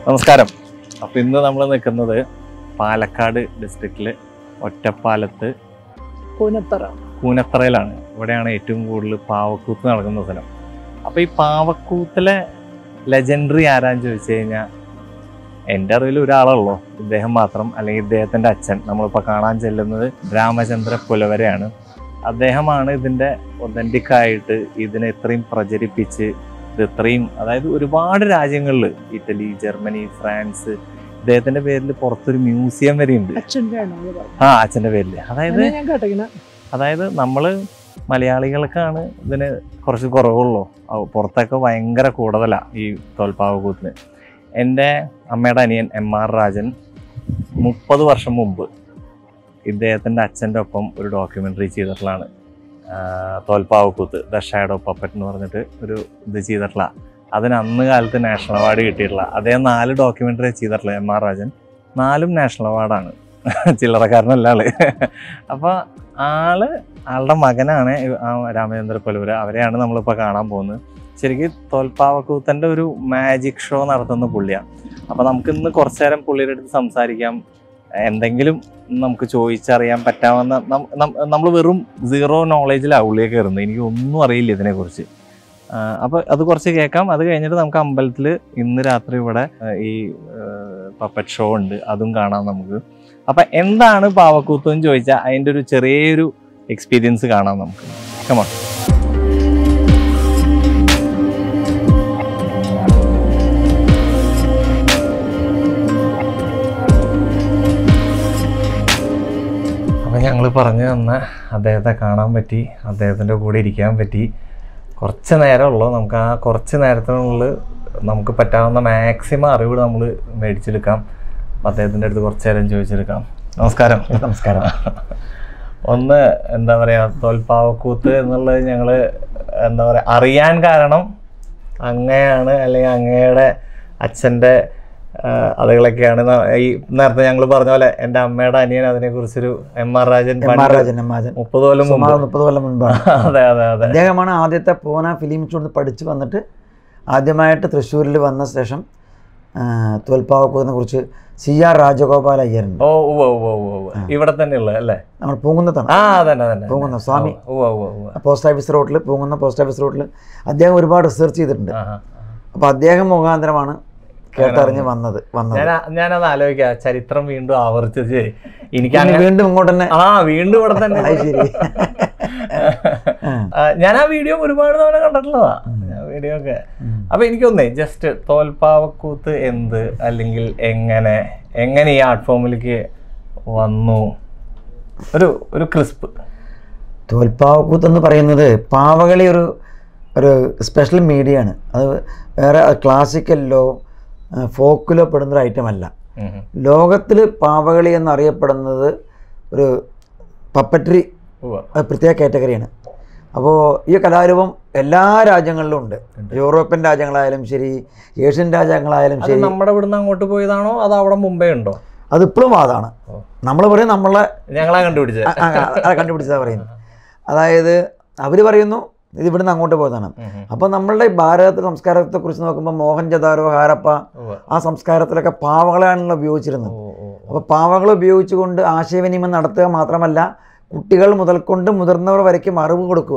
നമസ്കാരം. അപ്പോൾ ഇന്ന് നമ്മൾ നിൽക്കുന്നത് പാലക്കാട് ഡിസ്ട്രിക്റ്റിൽ ഒറ്റപ്പാലത്ത് കൂനത്തറയിലാണ്. ഇവിടെയാണ് ഏറ്റവും കൂടുതൽ പാവക്കൂത്ത് നടക്കുന്ന സ്ഥലം. അപ്പോൾ ഈ പാവക്കൂത്തിലെ ലെജൻഡറി ആരാന്ന് ചോദിച്ചു കഴിഞ്ഞാൽ എൻ്റെ അറിവിൽ ഒരാളുള്ളൂ, ഇദ്ദേഹം മാത്രം, അല്ലെങ്കിൽ ഇദ്ദേഹത്തിൻ്റെ അച്ഛൻ. നമ്മളിപ്പോൾ കാണാൻ ചെല്ലുന്നത് രാമചന്ദ്ര പുലവരെയാണ്. അദ്ദേഹമാണ് ഇതിൻ്റെ ഒതൻറ്റിക്കായിട്ട് ഇതിനെ ഇത്രയും പ്രചരിപ്പിച്ച് ഇത് ഇത്രയും, അതായത് ഒരുപാട് രാജ്യങ്ങളിൽ, ഇറ്റലി, ജർമ്മനി, ഫ്രാൻസ്, ഇദ്ദേഹത്തിന്റെ പേരിൽ പുറത്തൊരു മ്യൂസിയം വരെ ഉണ്ട്. അച്ഛന്റെ പേരിൽ. അതായത് നമ്മള് മലയാളികൾക്കാണ് ഇതിന് കുറച്ച് കുറവുള്ളൂ. പുറത്തൊക്കെ ഭയങ്കര കൂടുതലാണ് ഈ തോൽപ്പാവക്കൂത്തിന്. എൻ്റെ അമ്മയുടെ അനിയൻ MR രാജൻ 30 വർഷം മുമ്പ് ഇദ്ദേഹത്തിൻ്റെ അച്ഛൻ്റെ ഒപ്പം ഒരു ഡോക്യുമെൻ്ററി ചെയ്തിട്ടുള്ളതാണ് തോൽപ്പാവക്കൂത്ത്, ദ ഷാഡോ പപ്പറ്റ് എന്ന് പറഞ്ഞിട്ട് ഒരു ഇത് ചെയ്തിട്ടുള്ള. അതിന് അന്ന് കാലത്ത് നാഷണൽ അവാർഡ് കിട്ടിയിട്ടുള്ള. അദ്ദേഹം 4 ഡോക്യുമെൻ്ററി ചെയ്തിട്ടുള്ള MR രാജൻ, 4ഉം നാഷണൽ അവാർഡാണ്. ചില്ലറക്കാരനല്ല ആള്. അപ്പോൾ ആളുടെ മകനാണ് രാമചന്ദ്ര പുലവര. അവരെയാണ് നമ്മളിപ്പോൾ കാണാൻ പോകുന്നത്. ശരിക്കും തോൽപ്പാവക്കൂത്തൻ്റെ ഒരു മാജിക് ഷോ നടത്തുന്ന പുള്ളിയാണ്. അപ്പോൾ നമുക്ക് ഇന്ന് കുറച്ചു നേരം പുള്ളിയുടെ അടുത്ത് സംസാരിക്കാം. എന്തെങ്കിലും നമുക്ക് ചോദിച്ചറിയാൻ പറ്റാവുന്ന, നമ്മൾ വെറും 0 നോളേജിലാണ് ഉള്ളിൽ കയറുന്നത്. എനിക്ക് ഒന്നും അറിയില്ല ഇതിനെക്കുറിച്ച്. അപ്പോൾ അത് കുറച്ച് കേൾക്കാം. അത് കഴിഞ്ഞിട്ട് നമുക്ക് അമ്പലത്തിൽ ഇന്ന് രാത്രി ഇവിടെ ഈ പപ്പറ്റ് ഷോ ഉണ്ട്, അതും കാണാം നമുക്ക്. അപ്പം എന്താണ് പാവക്കൂത്ത് എന്ന് ചോദിച്ചാൽ അതിൻ്റെ ഒരു ചെറിയൊരു എക്സ്പീരിയൻസ് കാണാം നമുക്ക്. കമോൺ. ഞങ്ങൾ പറഞ്ഞു തന്ന അദ്ദേഹത്തെ കാണാൻ പറ്റി, അദ്ദേഹത്തിൻ്റെ കൂടെ ഇരിക്കാൻ പറ്റി. കുറച്ച് നേരമുള്ളൂ. നമുക്ക് ആ കുറച്ച് നേരത്തിനുള്ളിൽ നമുക്ക് പറ്റാവുന്ന മാക്സിമം അറിവ് നമ്മൾ മേടിച്ചെടുക്കാം. അപ്പം അദ്ദേഹത്തിൻ്റെ അടുത്ത് കുറച്ച് നേരം ചോദിച്ചെടുക്കാം. നമസ്കാരം. നമസ്കാരം. ഒന്ന് എന്താ പറയുക, തോൽപ്പാവക്കൂത്ത് എന്നുള്ളത് ഞങ്ങൾ എന്താ പറയുക അറിയാൻ കാരണം അങ്ങയാണ്, അല്ലെങ്കിൽ അങ്ങയുടെ അച്ഛൻ്റെ അതുകളൊക്കെയാണ്. ഈ നേരത്തെ ഞങ്ങൾ പറഞ്ഞ പോലെ എൻ്റെ അമ്മയുടെ അനിയൻ അതിനെക്കുറിച്ചൊരു MR രാജൻ 30 കൊല്ലം മുൻപാണ്. അതെ അതെ അതെ. അദ്ദേഹമാണ് ആദ്യത്തെ പൂന ഫിലിം ഇൻസ്റ്റിറ്റ്യൂട്ടിൽ പഠിച്ച് വന്നിട്ട് ആദ്യമായിട്ട് തൃശ്ശൂരിൽ വന്ന ശേഷം തോൽപ്പാവക്കൂത്തിനെ കുറിച്ച് CR രാജഗോപാൽ അയ്യരുണ്ട്. ഇവിടെ തന്നെയുള്ള അല്ലേ? നമ്മൾ പൂങ്കുന്നത്താണ്. പൂങ്കുന്നം സ്വാമി പോസ്റ്റ് ഓഫീസ് റോഡിൽ, പൂങ്കുന്ന പോസ്റ്റ് ഓഫീസ് റോഡിൽ അദ്ദേഹം ഒരുപാട് റിസർച്ച് ചെയ്തിട്ടുണ്ട്. അപ്പോൾ അദ്ദേഹം മുഖാന്തരമാണ് കേട്ടറിഞ്ഞ് വന്നത്. ഞാനത് ആലോചിക്കാം, ചരിത്രം വീണ്ടും ആവർത്തിച്ച് എനിക്ക് വീണ്ടും ഇങ്ങോട്ട് തന്നെ വീണ്ടും ഇവിടെ തന്നെ. ഞാൻ ആ വീഡിയോ ഒരുപാട് തവണ കണ്ടിട്ടുള്ളതാ, വീഡിയോ ഒക്കെ. അപ്പൊ എനിക്കൊന്നേ ജസ്റ്റ് തോൽപ്പാവക്കൂത്ത് എന്ത്, അല്ലെങ്കിൽ എങ്ങനെ ഈ ആർട്ട് ഫോമിലേക്ക് വന്നു, ഒരു ക്രിസ്പ്. തോൽപ്പാവക്കൂത്ത് എന്ന് പറയുന്നത് പാവകളി ഒരു സ്പെഷ്യൽ മീഡിയ ആണ്. അത് വേറെ ക്ലാസിക്കലിലോ ഫോക്കിലോ പെടുന്നൊരു ഐറ്റം അല്ല. ലോകത്തിൽ പാവകളി എന്നറിയപ്പെടുന്നത് ഒരു പപ്പറ്ററി പ്രത്യേക കാറ്റഗറിയാണ്. അപ്പോൾ ഈ കലാരൂപം എല്ലാ രാജ്യങ്ങളിലും ഉണ്ട്. യൂറോപ്യൻ രാജ്യങ്ങളായാലും ശരി, ഏഷ്യൻ രാജ്യങ്ങളായാലും ശരി. നമ്മുടെ ഇവിടുന്ന് അങ്ങോട്ട് പോയതാണോ അതോ അവിടെ മുമ്പേ ഉണ്ടോ? അതിപ്പോഴും അതാണ്. നമ്മൾ പറയും ഞങ്ങളാ കണ്ടുപിടിച്ചതാ പറയുന്നത്. അതായത് അവർ പറയുന്നു ഇത് ഇവിടുന്ന് അങ്ങോട്ട് പോയതാണ്. അപ്പോൾ നമ്മളുടെ ഭാരതത്തിലെ സംസ്കാരത്തെക്കുറിച്ച് നോക്കുമ്പോൾ മോഹൻജദാരോ, ഹാരപ്പ, ആ സംസ്കാരത്തിലൊക്കെ പാവകളാണല്ലോ ഉപയോഗിച്ചിരുന്നത്. അപ്പോൾ പാവകൾ ഉപയോഗിച്ചുകൊണ്ട് ആശയവിനിമയം നടത്തുക മാത്രമല്ല, കുട്ടികൾ മുതൽക്കൊണ്ട് മുതിർന്നവർ വരയ്ക്കും അറിവ് കൊടുക്കുക.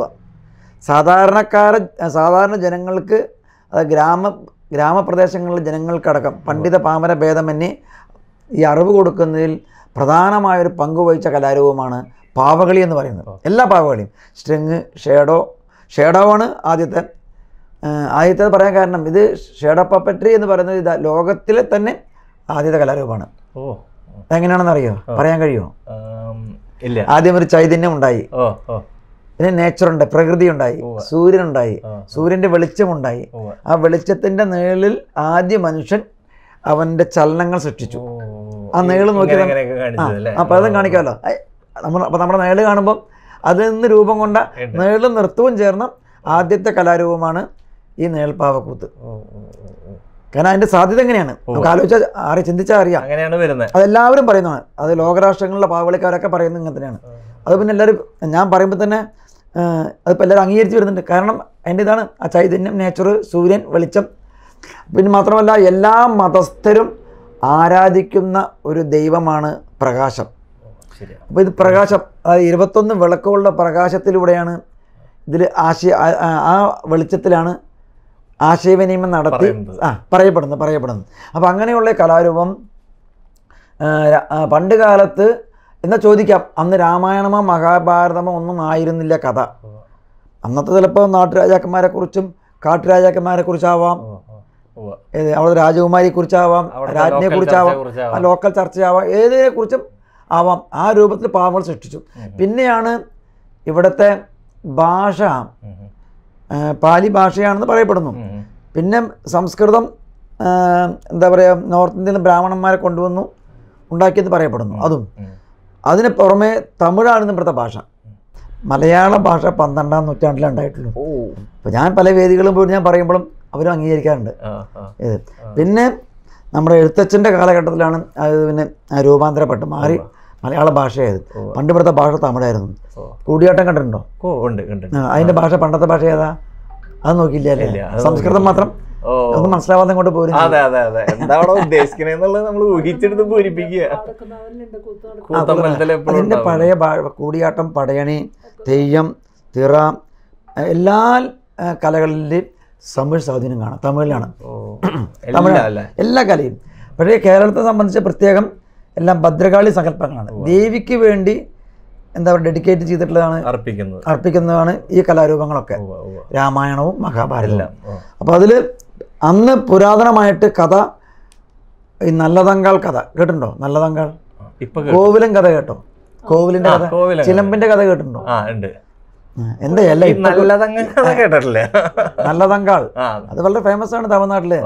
സാധാരണ ജനങ്ങൾക്ക്, അത് ഗ്രാമപ്രദേശങ്ങളിലെ ജനങ്ങൾക്കടക്കം പണ്ഡിത പാമര ഭേദമന്യേ ഈ അറിവ് കൊടുക്കുന്നതിൽ പ്രധാനമായൊരു പങ്കുവഹിച്ച കലാരൂപമാണ് പാവകളി എന്ന് പറയുന്നത്. എല്ലാ പാവകളിയും സ്ട്രിങ്, ഷേഡോ ആണ് ആദ്യത്തെ പറയാൻ കാരണം. ഇത് ഷേഡോ പപ്പറ്ററി എന്ന് പറയുന്നത് ഇത് ലോകത്തിലെ തന്നെ ആദ്യത്തെ കലാരൂപമാണ്. എങ്ങനെയാണെന്ന് അറിയോ? പറയാൻ കഴിയുമോ? ഇല്ല. ആദ്യം ഒരു ചൈതന്യം ഉണ്ടായി, പിന്നെ നേച്ചറുണ്ട്, പ്രകൃതി ഉണ്ടായി, സൂര്യനുണ്ടായി, സൂര്യൻ്റെ വെളിച്ചമുണ്ടായി. ആ വെളിച്ചത്തിൻ്റെ നിഴലിൽ ആദ്യ മനുഷ്യൻ അവൻ്റെ ചലനങ്ങൾ സൃഷ്ടിച്ചു. ആ നിഴൽ നോക്കി അപ്പം അതും കാണിക്കാമല്ലോ. അപ്പം നമ്മുടെ നിഴൽ കാണുമ്പം അതിൽ നിന്ന് രൂപം കൊണ്ട നിഴലും നൃത്തവും ചേർന്ന ആദ്യത്തെ കലാരൂപമാണ് ഈ നിഴൽപ്പാവക്കൂത്ത്. കാരണം അതിൻ്റെ സാധ്യത എങ്ങനെയാണ് നമുക്ക് ആലോചിച്ചാൽ ചിന്തിച്ചാൽ അറിയാം. അങ്ങനെയാണ് വരുന്നത്. അതെല്ലാവരും പറയുന്നതാണ്. അത് ലോകരാഷ്ട്രങ്ങളിലെ പാവകളിക്കാരൊക്കെ പറയുന്നത് ഇങ്ങനെ തന്നെയാണ്. അത് പിന്നെ എല്ലാവരും ഞാൻ പറയുമ്പോൾ തന്നെ അതിപ്പോൾ എല്ലാവരും അംഗീകരിച്ച് വരുന്നുണ്ട്. കാരണം അതിൻ്റെ ഇതാണ് ആ ചൈതന്യം, നേച്ചർ, സൂര്യൻ, വെളിച്ചം, പിന്നെ മാത്രമല്ല എല്ലാ മതസ്ഥരും ആരാധിക്കുന്ന ഒരു ദൈവമാണ് പ്രകാശം. അപ്പോൾ ഇത് പ്രകാശം, അതായത് 21 വിളക്കുകളുടെ പ്രകാശത്തിലൂടെയാണ് ഇതിൽ ആ വെളിച്ചത്തിലാണ് ആശയവിനിമയം നടത്തി പറയപ്പെടുന്നത്. അപ്പോൾ അങ്ങനെയുള്ള കലാരൂപം പണ്ട് കാലത്ത് എന്നാൽ ചോദിക്കാം, അന്ന് രാമായണമോ മഹാഭാരതമോ ഒന്നും ആയിരുന്നില്ല കഥ. അന്നത്തെ ചിലപ്പോൾ നാട്ടുരാജാക്കന്മാരെക്കുറിച്ചും കാട്ടുരാജാക്കന്മാരെക്കുറിച്ചാവാം, അവിടെ രാജകുമാരിയെക്കുറിച്ചാവാം, രാജ്ഞിയെക്കുറിച്ചാവാം, ലോക്കൽ ചർച്ചയാവാം, ഏതിനെക്കുറിച്ചും ആവാം. ആ രൂപത്തിൽ പാവങ്ങൾ സൃഷ്ടിച്ചു. പിന്നെയാണ് ഇവിടുത്തെ ഭാഷ പാലി ഭാഷയാണെന്ന് പറയപ്പെടുന്നു. പിന്നെ സംസ്കൃതം എന്താ പറയുക, നോർത്ത് ഇന്ത്യയിൽ ബ്രാഹ്മണന്മാരെ കൊണ്ടുവന്നു ഉണ്ടാക്കിയെന്ന് പറയപ്പെടുന്നു. അതും അതിന് പുറമെ തമിഴാണെന്ന് ഇവിടുത്തെ ഭാഷ. മലയാള ഭാഷ 12ാം നൂറ്റാണ്ടിലാണ് ഉണ്ടായിട്ടുള്ളൂ. അപ്പോൾ ഞാൻ പല വേദികളും പോയി ഞാൻ പറയുമ്പോഴും അവരും അംഗീകരിക്കാറുണ്ട് ഇത്. പിന്നെ നമ്മുടെ എഴുത്തച്ഛൻ്റെ കാലഘട്ടത്തിലാണ് അത് പിന്നെ രൂപാന്തരപ്പെട്ട് മാറി മലയാള ഭാഷയായത്. പണ്ട് ഇവിടുത്തെ ഭാഷ തമിഴായിരുന്നു. കൂടിയാട്ടം കണ്ടിട്ടുണ്ടോ? അതിൻ്റെ ഭാഷ പണ്ടത്തെ ഭാഷ ഏതാ? അത് നോക്കിയില്ല അല്ലേ? സംസ്കൃതം മാത്രം ഒന്നും മനസ്സിലാവാതെ കൊണ്ട് പോരും. അതിൻ്റെ പഴയ കൂടിയാട്ടം, പടയണി, തെയ്യം, തിറ എല്ലാ കലകളിലും തമിഴ് സ്വാധീനം കാണാം. തമിഴിലാണ് എല്ലാ കലയും. പക്ഷേ കേരളത്തെ സംബന്ധിച്ച് പ്രത്യേകം എല്ലാം ഭദ്രകാളി സങ്കല്പങ്ങളാണ്. ദേവിക്ക് വേണ്ടി എന്താ പറയുക ഡെഡിക്കേറ്റ് ചെയ്തിട്ടുള്ളതാണ്, അർപ്പിക്കുന്നതാണ് ഈ കലാരൂപങ്ങളൊക്കെ, രാമായണവും മഹാഭാരതവും. അപ്പോൾ അതിൽ അന്ന് പുരാതനമായിട്ട് കഥ, ഈ നല്ലതങ്കാൾ കഥ കേട്ടിട്ടുണ്ടോ? നല്ലതങ്കാൾ കോവിലൻ കഥ കേട്ടോ? കോവിലിന്റെ കഥ, ചിലമ്പിന്റെ കഥ കേട്ടിട്ടുണ്ടോ? എന്താ നല്ലതങ്കാൾ അത് വളരെ ഫേമസ് ആണ് തമിഴ്നാട്ടില്.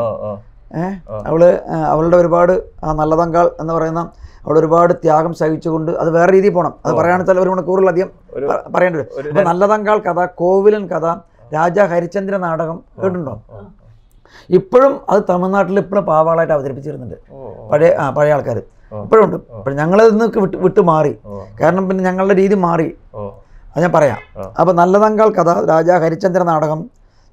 അവളുടെ ഒരുപാട് ആ നല്ലതങ്കാൾ എന്ന് പറയുന്ന അവിടെ ഒരുപാട് ത്യാഗം സഹിച്ചുകൊണ്ട്, അത് വേറെ രീതിയിൽ പോകണം, അത് പറയുകയാണെന്ന് വെച്ചാൽ ഒരു മണിക്കൂറിലധികം പറയേണ്ടി വരും. അപ്പോൾ നല്ലതങ്കാൾ കഥ, കോവിലൻ കഥ, രാജാ ഹരിചന്ദ്ര നാടകം കേട്ടിട്ടുണ്ടോ? ഇപ്പോഴും അത് തമിഴ്നാട്ടിൽ ഇപ്പോഴും പാവകളായിട്ട് അവതരിപ്പിച്ചിരുന്നുണ്ട് പഴയ ആൾക്കാർ, ഇപ്പോഴും ഉണ്ട്. അപ്പോൾ ഞങ്ങളതിൽ നിന്ന് വിട്ടു മാറി, കാരണം പിന്നെ ഞങ്ങളുടെ രീതി മാറി. അത് ഞാൻ പറയാം. അപ്പോൾ നല്ലതങ്കാൾ കഥ, രാജാ ഹരിചന്ദ്ര നാടകം,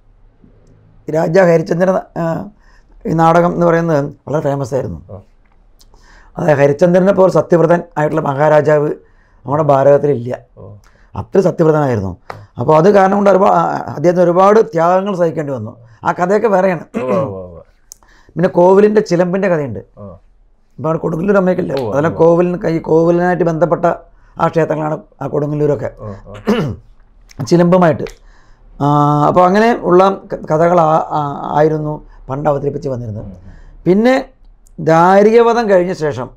രാജാ ഹരിചന്ദ്ര ഈ നാടകം എന്ന് പറയുന്നത് വളരെ ഫേമസ് ആയിരുന്നു. അതായത് ഹരിചന്ദ്രനെ പോലെ സത്യവ്രതൻ ആയിട്ടുള്ള മഹാരാജാവ് നമ്മുടെ ഭാരതത്തിലില്ല. അത്ര സത്യവ്രതനായിരുന്നു. അപ്പോൾ അത് കാരണം കൊണ്ട് അദ്ദേഹത്തിന് ഒരുപാട് ത്യാഗങ്ങൾ സഹിക്കേണ്ടി വന്നു. ആ കഥയൊക്കെ വേറെയാണ്. പിന്നെ കോവിലിൻ്റെ ചിലമ്പിൻ്റെ കഥയുണ്ട്. ഇപ്പോൾ അവിടെ കൊടുങ്ങല്ലൂർ അമ്മയ്ക്കില്ല, അതെല്ലാം കോവിലിനായിട്ട് ബന്ധപ്പെട്ട ആ ക്ഷേത്രങ്ങളാണ് ആ കൊടുങ്ങല്ലൂരൊക്കെ ചിലമ്പുമായിട്ട്. അപ്പോൾ അങ്ങനെ ഉള്ള കഥകൾ ആയിരുന്നു പണ്ട് അവതരിപ്പിച്ച് വന്നിരുന്നത്. പിന്നെ ദാരികവധം കഴിഞ്ഞ ശേഷം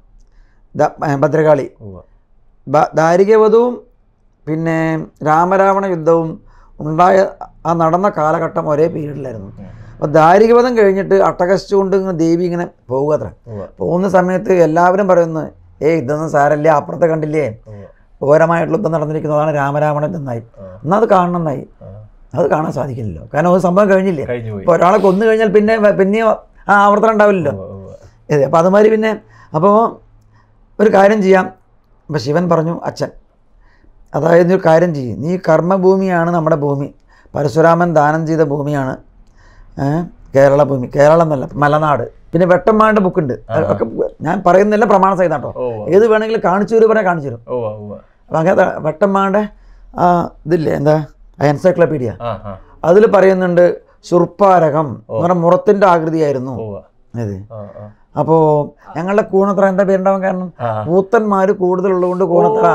ഭദ്രകാളി, ദാരികവധവും പിന്നെ രാമരാവണ യുദ്ധവും ഉണ്ടായ ആ നടന്ന കാലഘട്ടം ഒരേ പീരീഡിലായിരുന്നു. അപ്പോൾ ദാരികവധം കഴിഞ്ഞിട്ട് അട്ടഹസിച്ചുകൊണ്ട് ഇങ്ങനെ ദേവി ഇങ്ങനെ പോകുക. അത്ര പോകുന്ന സമയത്ത് എല്ലാവരും പറയുന്നത്, ഇതൊന്നും സാരല്ല, അപ്പുറത്തെ കണ്ടില്ലേ ഘോരമായിട്ടുള്ള യുദ്ധം നടന്നിരിക്കുന്നതാണ് രാമരാവണ യുദ്ധമായി, എന്നാൽ അത് കാണണമെന്നായി. അത് കാണാൻ സാധിക്കില്ലല്ലോ, കാരണം ഒരു സംഭവം കഴിഞ്ഞില്ലേ. ഇപ്പോൾ ഒരാളെ കൊന്നു കഴിഞ്ഞാൽ പിന്നെയും ആ ആവർത്തനം ഉണ്ടാവില്ലല്ലോ. അപ്പോൾ അതുമാതിരി പിന്നെ അപ്പോൾ ഒരു കാര്യം ചെയ്യാം. അപ്പോൾ ശിവൻ പറഞ്ഞു, അച്ഛൻ, അതായത് ഒരു കാര്യം ചെയ്യും, നീ കർമ്മഭൂമിയാണ് നമ്മുടെ ഭൂമി, പരശുരാമൻ ദാനം ചെയ്ത ഭൂമിയാണ് കേരള ഭൂമി, കേരളം എന്നല്ല മലനാട്. പിന്നെ വെട്ടമ്മാൻ്റെ ബുക്കുണ്ട്, ഒക്കെ ഞാൻ പറയുന്നില്ല പ്രമാണ സഹിതം കേട്ടോ, ഏത് വേണമെങ്കിലും കാണിച്ചു തരും പറഞ്ഞാൽ കാണിച്ചു തരും. അപ്പം അങ്ങനെ വെട്ടമ്മാൻ്റെ ഇതില്ലേ എന്താ എൻസൈക്ലോപീഡിയ, അതിൽ പറയുന്നുണ്ട് ശുർപ്പാരകം എന്ന് പറഞ്ഞാൽ മുറത്തിൻ്റെ ആകൃതിയായിരുന്നു ഇത്. അപ്പോൾ ഞങ്ങളുടെ കൂണത്ര എന്താ പേരുണ്ടാവാൻ കാരണം പൂത്തന്മാർ കൂടുതലുള്ളതുകൊണ്ട്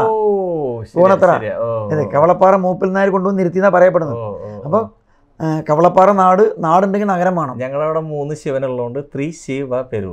കൂണത്ര അതെ കവളപ്പാറ മൂപ്പിൽ നായർ കൊണ്ടുവന്ന് നിർത്തിയെന്നാണ് പറയപ്പെടുന്നത്. അപ്പോൾ കവളപ്പാറ നാടുണ്ടെങ്കിൽ നഗരം വേണം. ഞങ്ങളവിടെ 3 ശിവനുള്ളതുകൊണ്ട് തൃശ്ശിവ പേരൂർ.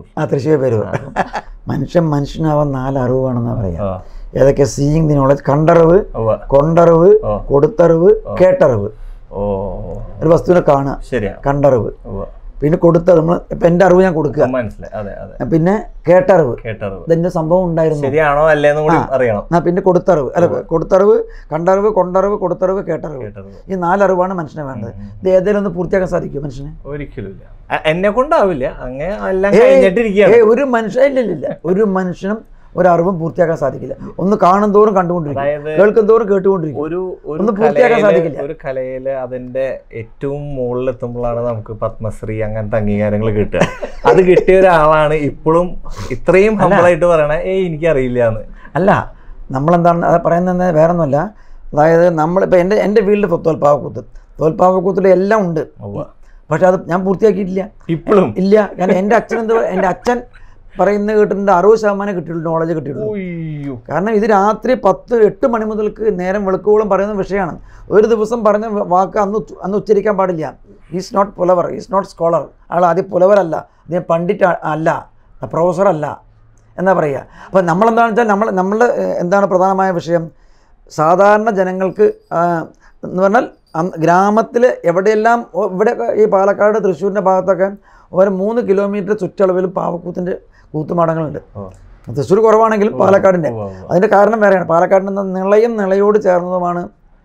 മനുഷ്യനാവാൻ 4 അറിവ് വേണമെന്നാണ് പറയുക. ഏതൊക്കെ? സീയിങ് ദി നോളജ്, കണ്ടറിവ്, കൊണ്ടറിവ്, കൊടുത്തറിവ്, കേട്ടറിവ്. ഒരു വസ്തുവിനെ കാണുക, കണ്ടറിവ്. പിന്നെ കൊടുത്തറിവ്, നമ്മൾ ഇപ്പം എൻ്റെ അറിവ് ഞാൻ കൊടുക്കുക. പിന്നെ കേട്ടറിവ്, ഇതിൻ്റെ സംഭവം ഉണ്ടായിരുന്നു, ശരിയാണോ അല്ലേന്ന് കൂടി അറിയണം. പിന്നെ കൊടുത്തറിവ്, അല്ല കൊടുത്തറിവ്, കണ്ടറിവ്, കൊണ്ടറിവ്, കൊടുത്തറിവ്, കേട്ടറിവ്. ഈ 4 അറിവാണ് മനുഷ്യനെ വേണ്ടത്. ഇത് ഏതെങ്കിലും ഒന്ന് പൂർത്തിയാക്കാൻ സാധിക്കും മനുഷ്യനെ? ഒരിക്കലും എന്നെ കൊണ്ടാവില്ല. അങ്ങനെ ഒരു മനുഷ്യൻ ഇല്ലില്ല, ഒരു മനുഷ്യനും ഒരു അറിവും പൂർത്തിയാക്കാൻ സാധിക്കില്ല. ഒന്ന് കാണും തോറും കണ്ടുകൊണ്ടിരിക്കും, കേൾക്കും തോറും കേട്ടുകൊണ്ടിരിക്കും, ഒന്നും പൂർത്തിയാക്കാൻ സാധിക്കില്ല. ഒരു കലയില് അതിന്റെ ഏറ്റവും മുകളിലെത്തുമ്പോഴാണ് നമുക്ക് പത്മശ്രീ അങ്ങനത്തെ അംഗീകാരങ്ങൾ കിട്ടുക. അത് കിട്ടിയ ഒരാളാണ് ഇപ്പോഴും ഇത്രയും ഹമ്പിളായിട്ട് പറയണേ എനിക്കറിയില്ല എന്ന്. അല്ല, നമ്മളെന്താണ് അത് പറയുന്നത് വേറെ ഒന്നുമല്ല. അതായത് നമ്മളിപ്പോൾ എൻ്റെ ഫീൽഡ് തോൽപ്പാവക്കൂത്ത്, തോൽപ്പാവക്കൂത്തിൽ എല്ലാം ഉണ്ട്, പക്ഷെ അത് ഞാൻ പൂർത്തിയാക്കിയിട്ടില്ല ഇപ്പോഴും ഇല്ല. കാരണം എൻ്റെ അച്ഛൻ എൻ്റെ അച്ഛൻ പറയുന്നത് കേട്ടിട്ടുണ്ട് 60% കിട്ടിയിട്ടുള്ളൂ, നോളജ് കിട്ടിയിട്ടുള്ളൂ. കാരണം ഇത് രാത്രി 10-8 മണി മുതൽക്ക് നേരം വെളുക്കോളം പറയുന്ന വിഷയമാണ്. ഒരു ദിവസം പറഞ്ഞ വാക്ക് അന്ന് ഉച്ചരിക്കാൻ പാടില്ല. ഈസ് നോട്ട് പുലവർ, ഈസ് നോട്ട് സ്കോളർ. ആൾ ആദ്യം പുലവരല്ല, അദ്ദേഹം പണ്ഡിറ്റ് അല്ല, പ്രൊഫസറല്ല എന്നാ പറയുക. അപ്പോൾ നമ്മളെന്താണെന്ന് വെച്ചാൽ നമ്മളുടെ എന്താണ് പ്രധാനമായ വിഷയം, സാധാരണ ജനങ്ങൾക്ക് എന്ന് പറഞ്ഞാൽ ഗ്രാമത്തിൽ എവിടെയെല്ലാം, ഇവിടെ ഈ പാലക്കാട് തൃശ്ശൂരിൻ്റെ ഭാഗത്തൊക്കെ ഒരു 3 കിലോമീറ്റർ ചുറ്റളവിൽ പാവക്കൂത്തിൻ്റെ കൂത്തുമാടങ്ങളുണ്ട്. തൃശ്ശൂർ കുറവാണെങ്കിലും പാലക്കാടിൻ്റെ. അതിൻ്റെ കാരണം വേറെയാണ്. പാലക്കാടിൻ്റെ നിളയോട് ചേർന്നതുമാണ്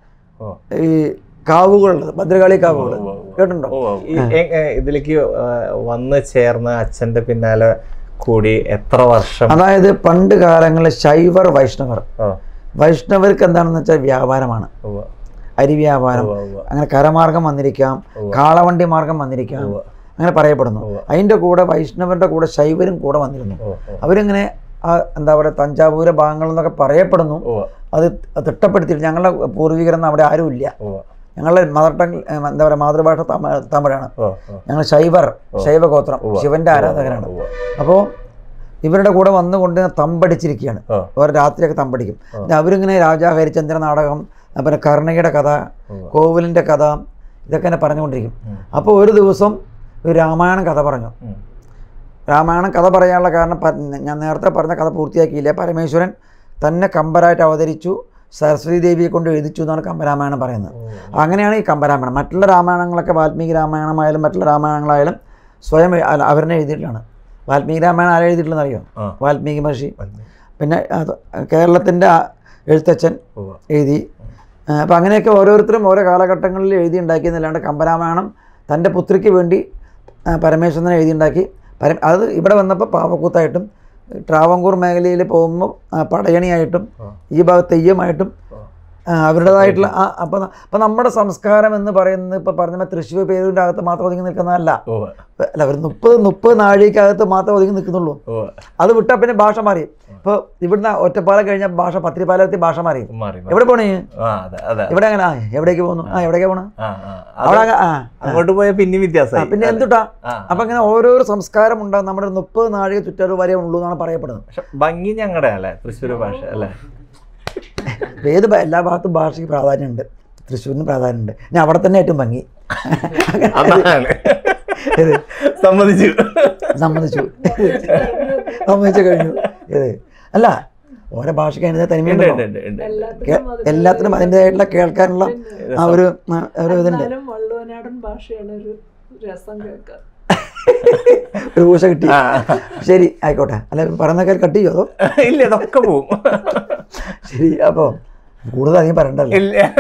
ഈ കാവുകളുള്ളത്, ഭദ്രകാളി കാവുകൾ. കേട്ടിട്ടുണ്ടോ? ഇതിലേക്ക് വന്ന് ചേർന്ന അച്ഛൻ്റെ പിന്നാലെ കൂടി എത്ര വർഷം? അതായത് പണ്ട് കാലങ്ങളിൽ ശൈവർ വൈഷ്ണവർക്ക് എന്താണെന്ന് വെച്ചാൽ വ്യാപാരമാണ്, അരി വ്യാപാരം. അങ്ങനെ കരമാർഗം വന്നിരിക്കാം, കാളവണ്ടി മാർഗം വന്നിരിക്കാം, അങ്ങനെ പറയപ്പെടുന്നു. അതിൻ്റെ കൂടെ വൈഷ്ണവരുടെ കൂടെ ശൈവരും കൂടെ വന്നിരുന്നു. അവരിങ്ങനെ എന്താ പറയുക, തഞ്ചാവൂര് ഭാഗങ്ങളിൽ നിന്നൊക്കെ പറയപ്പെടുന്നു. അത് തിട്ടപ്പെടുത്തിയിട്ട് ഞങ്ങളുടെ പൂർവികരെന്ന് അവിടെ ആരുമില്ല. ഞങ്ങളുടെ മദർ ടങ് എന്താ പറയുക, മാതൃഭാഷ തമിഴാണ്. ഞങ്ങൾ ശൈവഗോത്രം, ശിവന്റെ ആരാധകരാണ്. അപ്പോൾ ഇവരുടെ കൂടെ വന്നുകൊണ്ട് തമ്പടിച്ചിരിക്കുകയാണ്. അവർ രാത്രിയൊക്കെ തമ്പടിക്കും. അവരിങ്ങനെ രാജാ ഹരിചന്ദ്ര നാടകം, പിന്നെ കർണയുടെ കഥ, കോവിലിൻ്റെ കഥ, ഇതൊക്കെ തന്നെ പറഞ്ഞുകൊണ്ടിരിക്കും. അപ്പോൾ ഒരു ദിവസം ഒരു രാമായണം കഥ പറഞ്ഞു. രാമായണം കഥ പറയാനുള്ള കാരണം ഞാൻ നേരത്തെ പറഞ്ഞ കഥ പൂർത്തിയാക്കിയില്ല. പരമേശ്വരൻ തന്നെ കമ്പരായിട്ട് അവതരിച്ചു, സരസ്വതി ദേവിയെ കൊണ്ട് എഴുതിച്ചു എന്നാണ് കമ്പരാമായണം പറയുന്നത്. അങ്ങനെയാണ് ഈ കമ്പരാമായണം. മറ്റുള്ള രാമായണങ്ങളൊക്കെ വാൽമീകി രാമായണമായാലും മറ്റുള്ള രാമായണങ്ങളായാലും സ്വയം അവരെന്നെ എഴുതിയിട്ടാണ്. വാൽമീകി രാമായണം ആരെ എഴുതിയിട്ടുണ്ടെന്ന് അറിയോ? വാൽമീകി മഹർഷി. പിന്നെ കേരളത്തിൻ്റെ എഴുത്തച്ഛൻ എഴുതി. അപ്പോൾ അങ്ങനെയൊക്കെ ഓരോരുത്തരും ഓരോ കാലഘട്ടങ്ങളിൽ എഴുതി ഉണ്ടാക്കിയെന്നല്ലാണ്ട് കമ്പരാമായണം തൻ്റെ പുത്രിക്ക് വേണ്ടി പരമേശ്വരനെ എഴുതിയുണ്ടാക്കി. അത് ഇവിടെ വന്നപ്പോൾ പാവക്കൂത്തായിട്ടും ട്രാവങ്കൂർ മേഖലയിൽ പോകുമ്പോൾ പടയണിയായിട്ടും ഈ ഭാഗത്ത് തെയ്യമായിട്ടും അവരുടേതായിട്ടുള്ള അപ്പം നമ്മുടെ സംസ്കാരം എന്ന് പറയുന്നത് ഇപ്പോൾ പറഞ്ഞ തൃശ്ശൂർ പേരിൻ്റെ അകത്ത് മാത്രം ഒതുങ്ങി നിൽക്കുന്നതല്ല. അല്ല, ഒരു 30 നാഴികക്കകത്ത് മാത്രമേ ഒതുങ്ങി നിൽക്കുന്നുള്ളൂ. അത് വിട്ടാൽ പിന്നെ ഭാഷ മാറി. ഇപ്പോൾ ഇവിടുന്ന് ഒറ്റപ്പാലം കഴിഞ്ഞ ഭാഷ പത്തിരിപ്പാലത്തി ഭാഷ മാറി. എവിടെ പോണേ? ഇവിടെ അങ്ങനെ എവിടേക്ക് പോകുന്നു? എവിടേക്ക് പോണ? അവിടെ അങ്ങോട്ട് പോയ പിന്നെ വ്യത്യാസം, പിന്നെ എന്തുട്ടാ. അപ്പൊ അങ്ങനെ ഓരോരോ സംസ്കാരം ഉണ്ടാകും. നമ്മുടെ 30 നാഴിക ചുറ്റളവ് വരെ ഉള്ളൂ എന്നാണ് പറയപ്പെടുന്നത്. ഭംഗി ഞങ്ങളുടെ അല്ലേ തൃശ്ശൂർ ഭാഷ അല്ലേ? എല്ലാ ഭാഗത്തും ഭാഷയ്ക്ക് പ്രാധാന്യമുണ്ട്, തൃശ്ശൂരിന് പ്രാധാന്യമുണ്ട്. ഞാൻ അവിടെ തന്നെ ഏറ്റവും ഭംഗി. സമ്മതിച്ചു കഴിഞ്ഞു. അല്ല, ഓരോ ഭാഷയ്ക്ക് അതിൻ്റെ തനിമയുണ്ടല്ലോ. എല്ലാത്തിനും അതിൻ്റെതായിട്ടുള്ള കേൾക്കാനുള്ള ആ ഒരു ഇതുണ്ട്. ഒരു പൂശ കിട്ടി. ശരി, ആയിക്കോട്ടെ. അല്ല, പറയുന്നൊക്കെ കട്ട് ചെയ്യോ? അതോ ഇല്ല, ഇതൊക്കെ പോവും. ശരി, അപ്പോൾ കൂടുതൽ അധികം പറയണ്ടല്ലോ.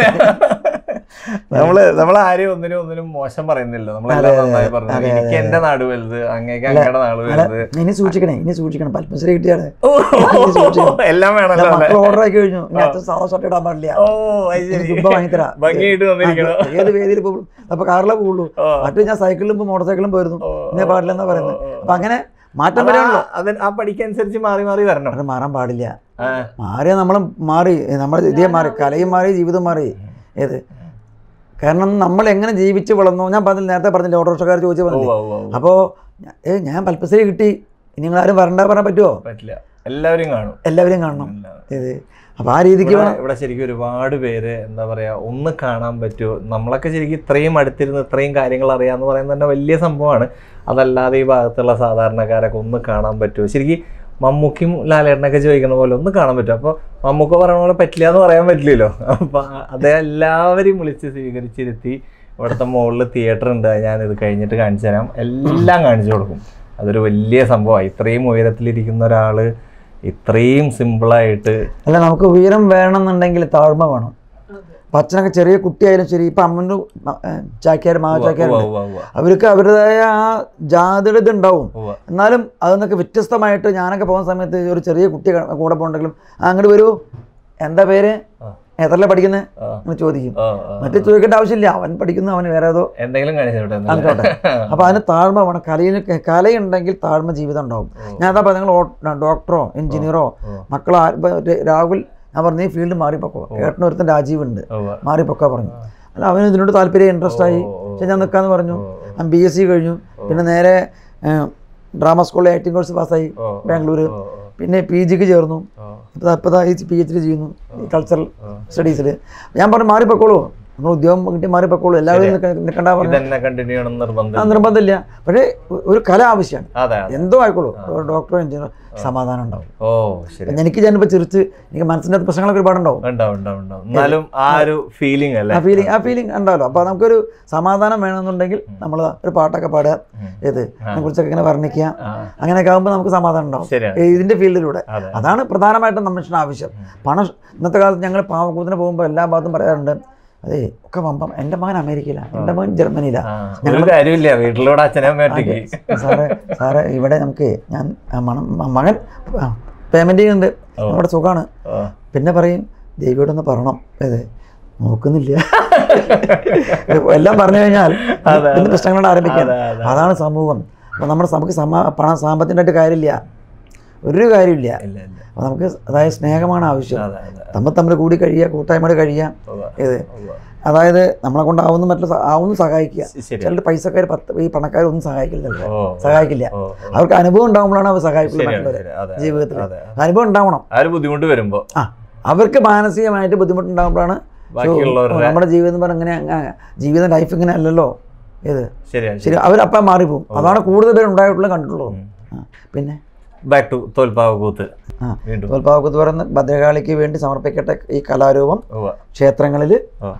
നമ്മളാരെയും ഒന്നിനും മോശം പറയുന്നില്ല. നമ്മളെല്ലാം നന്നായി പറഞ്ഞു. എനിക്ക് എന്റെ നാട് വലുത്, അങ്ങേക്ക് അങ്ങയുടെ നാട് വലുത്. ഇനി സൂക്ഷിക്കണം. പത്മശ്രീ കിട്ടിയാണ് എല്ലാം വേണമല്ലോ. മക്കൾ ഓർഡർ ആക്കി കഴിഞ്ഞു. ഇനി അച്ഛൻ സാധാ ഷർട്ട് ഇടാൻ പാടില്ല, വാങ്ങിത്തരാ. ഏത് വേദിയിൽ പോകും? അപ്പൊ കാറിലെ പോകുള്ളൂ. മറ്റു ഞാൻ സൈക്കിളിലും മോട്ടോർ സൈക്കിളും പോയിരുന്നു, ഇന്നെ പാടില്ലെന്നാ പറയുന്നത്. അപ്പൊ അങ്ങനെ മാറ്റം വരാണല്ലോ. ആ പഠിക്കനുസരിച്ച് മാറി വരണം. അത് മാറാൻ പാടില്ല. മാറിയാൽ നമ്മൾ മാറി, നമ്മുടെ ഇതേ മാറി, കലയും മാറി, ജീവിതം മാറി. ഏത് കാരണം നമ്മൾ എങ്ങനെ ജീവിച്ച് വളർന്നു? ഞാൻ നേരത്തെ പറഞ്ഞില്ല, ഓട്ടോറിക്ഷക്കാർ ചോദിച്ചു പറഞ്ഞില്ലേ. അപ്പോൾ ഞാൻ പത്മശ്രീ കിട്ടി, നിങ്ങളാരും വരണ്ട പറയാൻ പറ്റുമോ? പറ്റില്ല. എല്ലാവരും കാണണം. ഏത് അപ്പോൾ ആ രീതിക്ക് ഇവിടെ ശരിക്കും ഒരുപാട് പേര് എന്താ പറയുക, ഒന്ന് കാണാൻ പറ്റുമോ? നമ്മളൊക്കെ ശരിക്കും ഇത്രയും അടുത്തിരുന്ന് ഇത്രയും കാര്യങ്ങൾ അറിയാമെന്ന് പറയുന്നത് തന്നെ വലിയ സംഭവമാണ്. അതല്ലാതെ ഈ ഭാഗത്തുള്ള സാധാരണക്കാരൊക്കെ ഒന്ന് കാണാൻ പറ്റുമോ? ശരിക്കും മമ്മൂക്കും ലാലേട്ടനൊക്കെ ചോദിക്കുന്ന പോലെ ഒന്ന് കാണാൻ പറ്റും. അപ്പോൾ മമ്മൂക്ക പറയുന്ന പോലെ പറ്റില്ല എന്ന് പറയാൻ പറ്റില്ലല്ലോ. അപ്പം അദ്ദേഹം എല്ലാവരെയും വിളിച്ച് സ്വീകരിച്ചിരുത്തി ഇവിടുത്തെ മുകളിൽ തിയേറ്റർ ഉണ്ട്, ഞാനിത് കഴിഞ്ഞിട്ട് കാണിച്ചു തരാം, എല്ലാം കാണിച്ചു കൊടുക്കും. അതൊരു വലിയ സംഭവമാണ്. ഇത്രയും ഉയരത്തിലിരിക്കുന്ന ഒരാൾ ഇത്രയും സിമ്പിളായിട്ട്. അല്ല, നമുക്ക് ഉയരം വേണമെന്നുണ്ടെങ്കിൽ താഴ്മ വേണം. അപ്പം അച്ഛനൊക്കെ ചെറിയ കുട്ടിയായാലും ശരി, ഇപ്പം അമ്മൻ്റെ ചാക്യാർ മാവച്ചാക്യാരുണ്ട്, അവർക്ക് അവരുടേതായ ആ ജാതിയുടെ ഇതുണ്ടാവും. എന്നാലും അതിൽ വ്യത്യസ്തമായിട്ട് ഞാനൊക്കെ പോകുന്ന സമയത്ത് ഒരു ചെറിയ കുട്ടി കൂടെ പോകണ്ടെങ്കിലും അങ്ങോട്ട് വരൂ, എന്താ പേര്, എത്രല്ല പഠിക്കുന്നത് എന്ന് ചോദിക്കും. മറ്റേ ചോദിക്കേണ്ട ആവശ്യമില്ല, അവൻ പഠിക്കുന്നു, അവന് വേറെ ഏതോ എന്തെങ്കിലും കാണിച്ചോട്ടെ. അപ്പം അതിന് താഴ്മ വേണം. കലയുണ്ടെങ്കിൽ താഴ്മ ജീവിതം ഉണ്ടാവും. ഞാൻ അതാ പറഞ്ഞ നിങ്ങൾ ഡോക്ടറോ എഞ്ചിനീയറോ മക്കളോ രാഹുൽ ഞാൻ പറഞ്ഞു ഈ ഫീൽഡ് മാറിപ്പോക്കോ, ഏട്ടന് ഒരുത്തൻ രാജീവ് ഉണ്ട്, മാറിപ്പോക്കാ പറഞ്ഞു. അല്ല അവന് ഇതിനോട് താല്പര്യം ഇൻട്രസ്റ്റ് ആയി, പക്ഷെ ഞാൻ നിൽക്കാന്ന് പറഞ്ഞു. ഞാൻ BSc കഴിഞ്ഞു, പിന്നെ നേരെ ഡ്രാമ സ്കൂളിൽ ആക്ടിംഗ് കോഴ്സ് പാസ്സായി ബാംഗ്ലൂർ, പിന്നെ PGക്ക് ചേർന്നു, ഇപ്പോൾ ഈ PhD ചെയ്യുന്നു കൾച്ചറൽ സ്റ്റഡീസിൽ. ഞാൻ പറഞ്ഞു മാറിപ്പോക്കോളൂ, നമ്മൾ ഉദ്യോഗം കിട്ടി മാറിപ്പോക്കോളൂ, എല്ലാവരും നിൽക്കണ്ട പറഞ്ഞു. നിർബന്ധമില്ല, പക്ഷേ ഒരു കല ആവശ്യമാണ്. എന്തോ ആയിക്കോളൂ, ഡോക്ടറോ എഞ്ചിനീയറോ, സമാധാനം ഉണ്ടാവും. എനിക്ക് ഞാനിപ്പോൾ ചിരിച്ച് എനിക്ക് മനസ്സിൻ്റെ പ്രശ്നങ്ങളൊക്കെ ഒരുപാടുണ്ടാവും, ആ ഫീലിംഗ് ഉണ്ടാവല്ലോ. അപ്പോൾ നമുക്കൊരു സമാധാനം വേണമെന്നുണ്ടെങ്കിൽ നമ്മൾ ഒരു പാട്ടൊക്കെ പാടുക, ഇതിനെ കുറിച്ചൊക്കെ ഇങ്ങനെ വർണ്ണിക്കുക, അങ്ങനെയൊക്കെ ആകുമ്പോൾ നമുക്ക് സമാധാനം ഉണ്ടാവും ഇതിൻ്റെ ഫീൽഡിലൂടെ. അതാണ് പ്രധാനമായിട്ടും മനുഷ്യന് ആവശ്യം. പണം ഇന്നത്തെ കാലത്ത് ഞങ്ങൾ പാവക്കൂത്തിന് പോകുമ്പോൾ എല്ലാ ഭാഗത്തും പറയാറുണ്ട്, അതെ ഒക്കെ വമ്പം, എൻ്റെ മകൻ അമേരിക്കയിലാണ്, എൻ്റെ മകൻ ജർമ്മനിയിലാണ്, സാറേ ഇവിടെ നമുക്ക് ഞാൻ മകൻ പേയ്മെൻറ്റ് ചെയ്യുന്നുണ്ട്, നമ്മുടെ സുഖമാണ്. പിന്നെ പറയും ദേവിയോടൊന്ന് പറയണം, അതെ നോക്കുന്നില്ല, എല്ലാം പറഞ്ഞു കഴിഞ്ഞാൽ പിന്നെ പ്രശ്നങ്ങളോട് ആരംഭിക്കാൻ. അതാണ് സമൂഹം. അപ്പോൾ നമ്മുടെ നമുക്ക് പണം സാമ്പത്തികമായിട്ട് കാര്യമില്ല, ഒരു കാര്യമില്ല. അപ്പോൾ നമുക്ക് അതായത് സ്നേഹമാണ് ആവശ്യം, തമ്മിൽ കൂടി കഴിയുക, കൂട്ടായ്മയോട് കഴിയുക. അതായത് നമ്മളെ കൊണ്ടാവുന്ന മറ്റുള്ള ആവുന്ന സഹായിക്കുക. ചിലർ പൈസക്കാർ ഈ പണക്കാരൊന്നും സഹായിക്കില്ല. അവർക്ക് അനുഭവം ഉണ്ടാകുമ്പോഴാണ് അവർ സഹായിക്കുന്നത്. ജീവിതത്തിൽ അനുഭവം ഉണ്ടാവണം. ബുദ്ധിമുട്ട് വരുമ്പോൾ അവർക്ക് മാനസികമായിട്ട് ബുദ്ധിമുട്ടുണ്ടാകുമ്പോഴാണ് നമ്മുടെ ജീവിതം എന്ന് പറഞ്ഞാൽ ഇങ്ങനെ ജീവിതം ലൈഫ് ഇങ്ങനെ അല്ലല്ലോ ശരി അവരപ്പം മാറിപ്പോവും. അതാണ് കൂടുതൽ പേര് ഉണ്ടായിട്ടുള്ളത് കണ്ടിട്ടുള്ളൂ. പിന്നെ ബാക്ക് ടു തോൽപ്പാവക്കൂത്ത്. തോൽപ്പാവക്കൂത്ത് പറയുന്ന ഭദ്രകാളിക്ക് വേണ്ടി സമർപ്പിക്കട്ടെ ഈ കലാരൂപം ക്ഷേത്രങ്ങളിൽ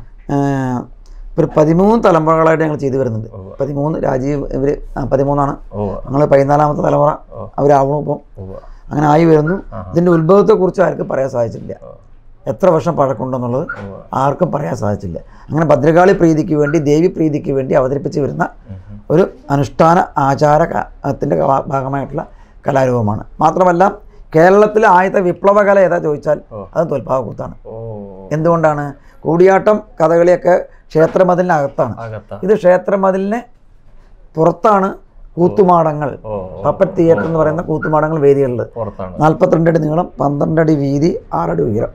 ഒരു 13 തലമുറകളായിട്ട് ഞങ്ങൾ ചെയ്തു വരുന്നുണ്ട്. 13 രാജീവ് ഇവർ 13ആണ്, ഞങ്ങൾ 14ാമത്തെ തലമുറ അവരാവണം. ഇപ്പം അങ്ങനെ ആയി വരുന്നു. ഇതിൻ്റെ ഉത്ഭവത്തെക്കുറിച്ച് ആർക്കും പറയാൻ സാധിച്ചിട്ടില്ല, എത്ര വർഷം പഴക്കമുണ്ടെന്നുള്ളത് ആർക്കും പറയാൻ സാധിച്ചില്ല. അങ്ങനെ ഭദ്രകാളി പ്രീതിക്ക് വേണ്ടി, ദേവി പ്രീതിക്ക് വേണ്ടി അവതരിപ്പിച്ച് വരുന്ന ഒരു അനുഷ്ഠാന ആചാരത്തിൻ്റെ ഭാഗമായിട്ടുള്ള കലാരൂപമാണ്. മാത്രമല്ല കേരളത്തിലെ ആദ്യത്തെ വിപ്ലവ കല ഏതാ ചോദിച്ചാൽ അത് തോൽപ്പാവക്കൂത്താണ്. എന്തുകൊണ്ടാണ്? കൂടിയാട്ടം കഥകളിയൊക്കെ ക്ഷേത്രമതിലിനകത്താണ്. ഇത് ക്ഷേത്രമതിലിന് പുറത്താണ് കൂത്തുമാടങ്ങൾ, പപ്പറ്റ് തിയേറ്റർ എന്ന് പറയുന്ന കൂത്തുമാടങ്ങൾ വേദികളിൽ 42 അടി നീളം, 12 അടി വീതി, 6 അടി ഉയരം.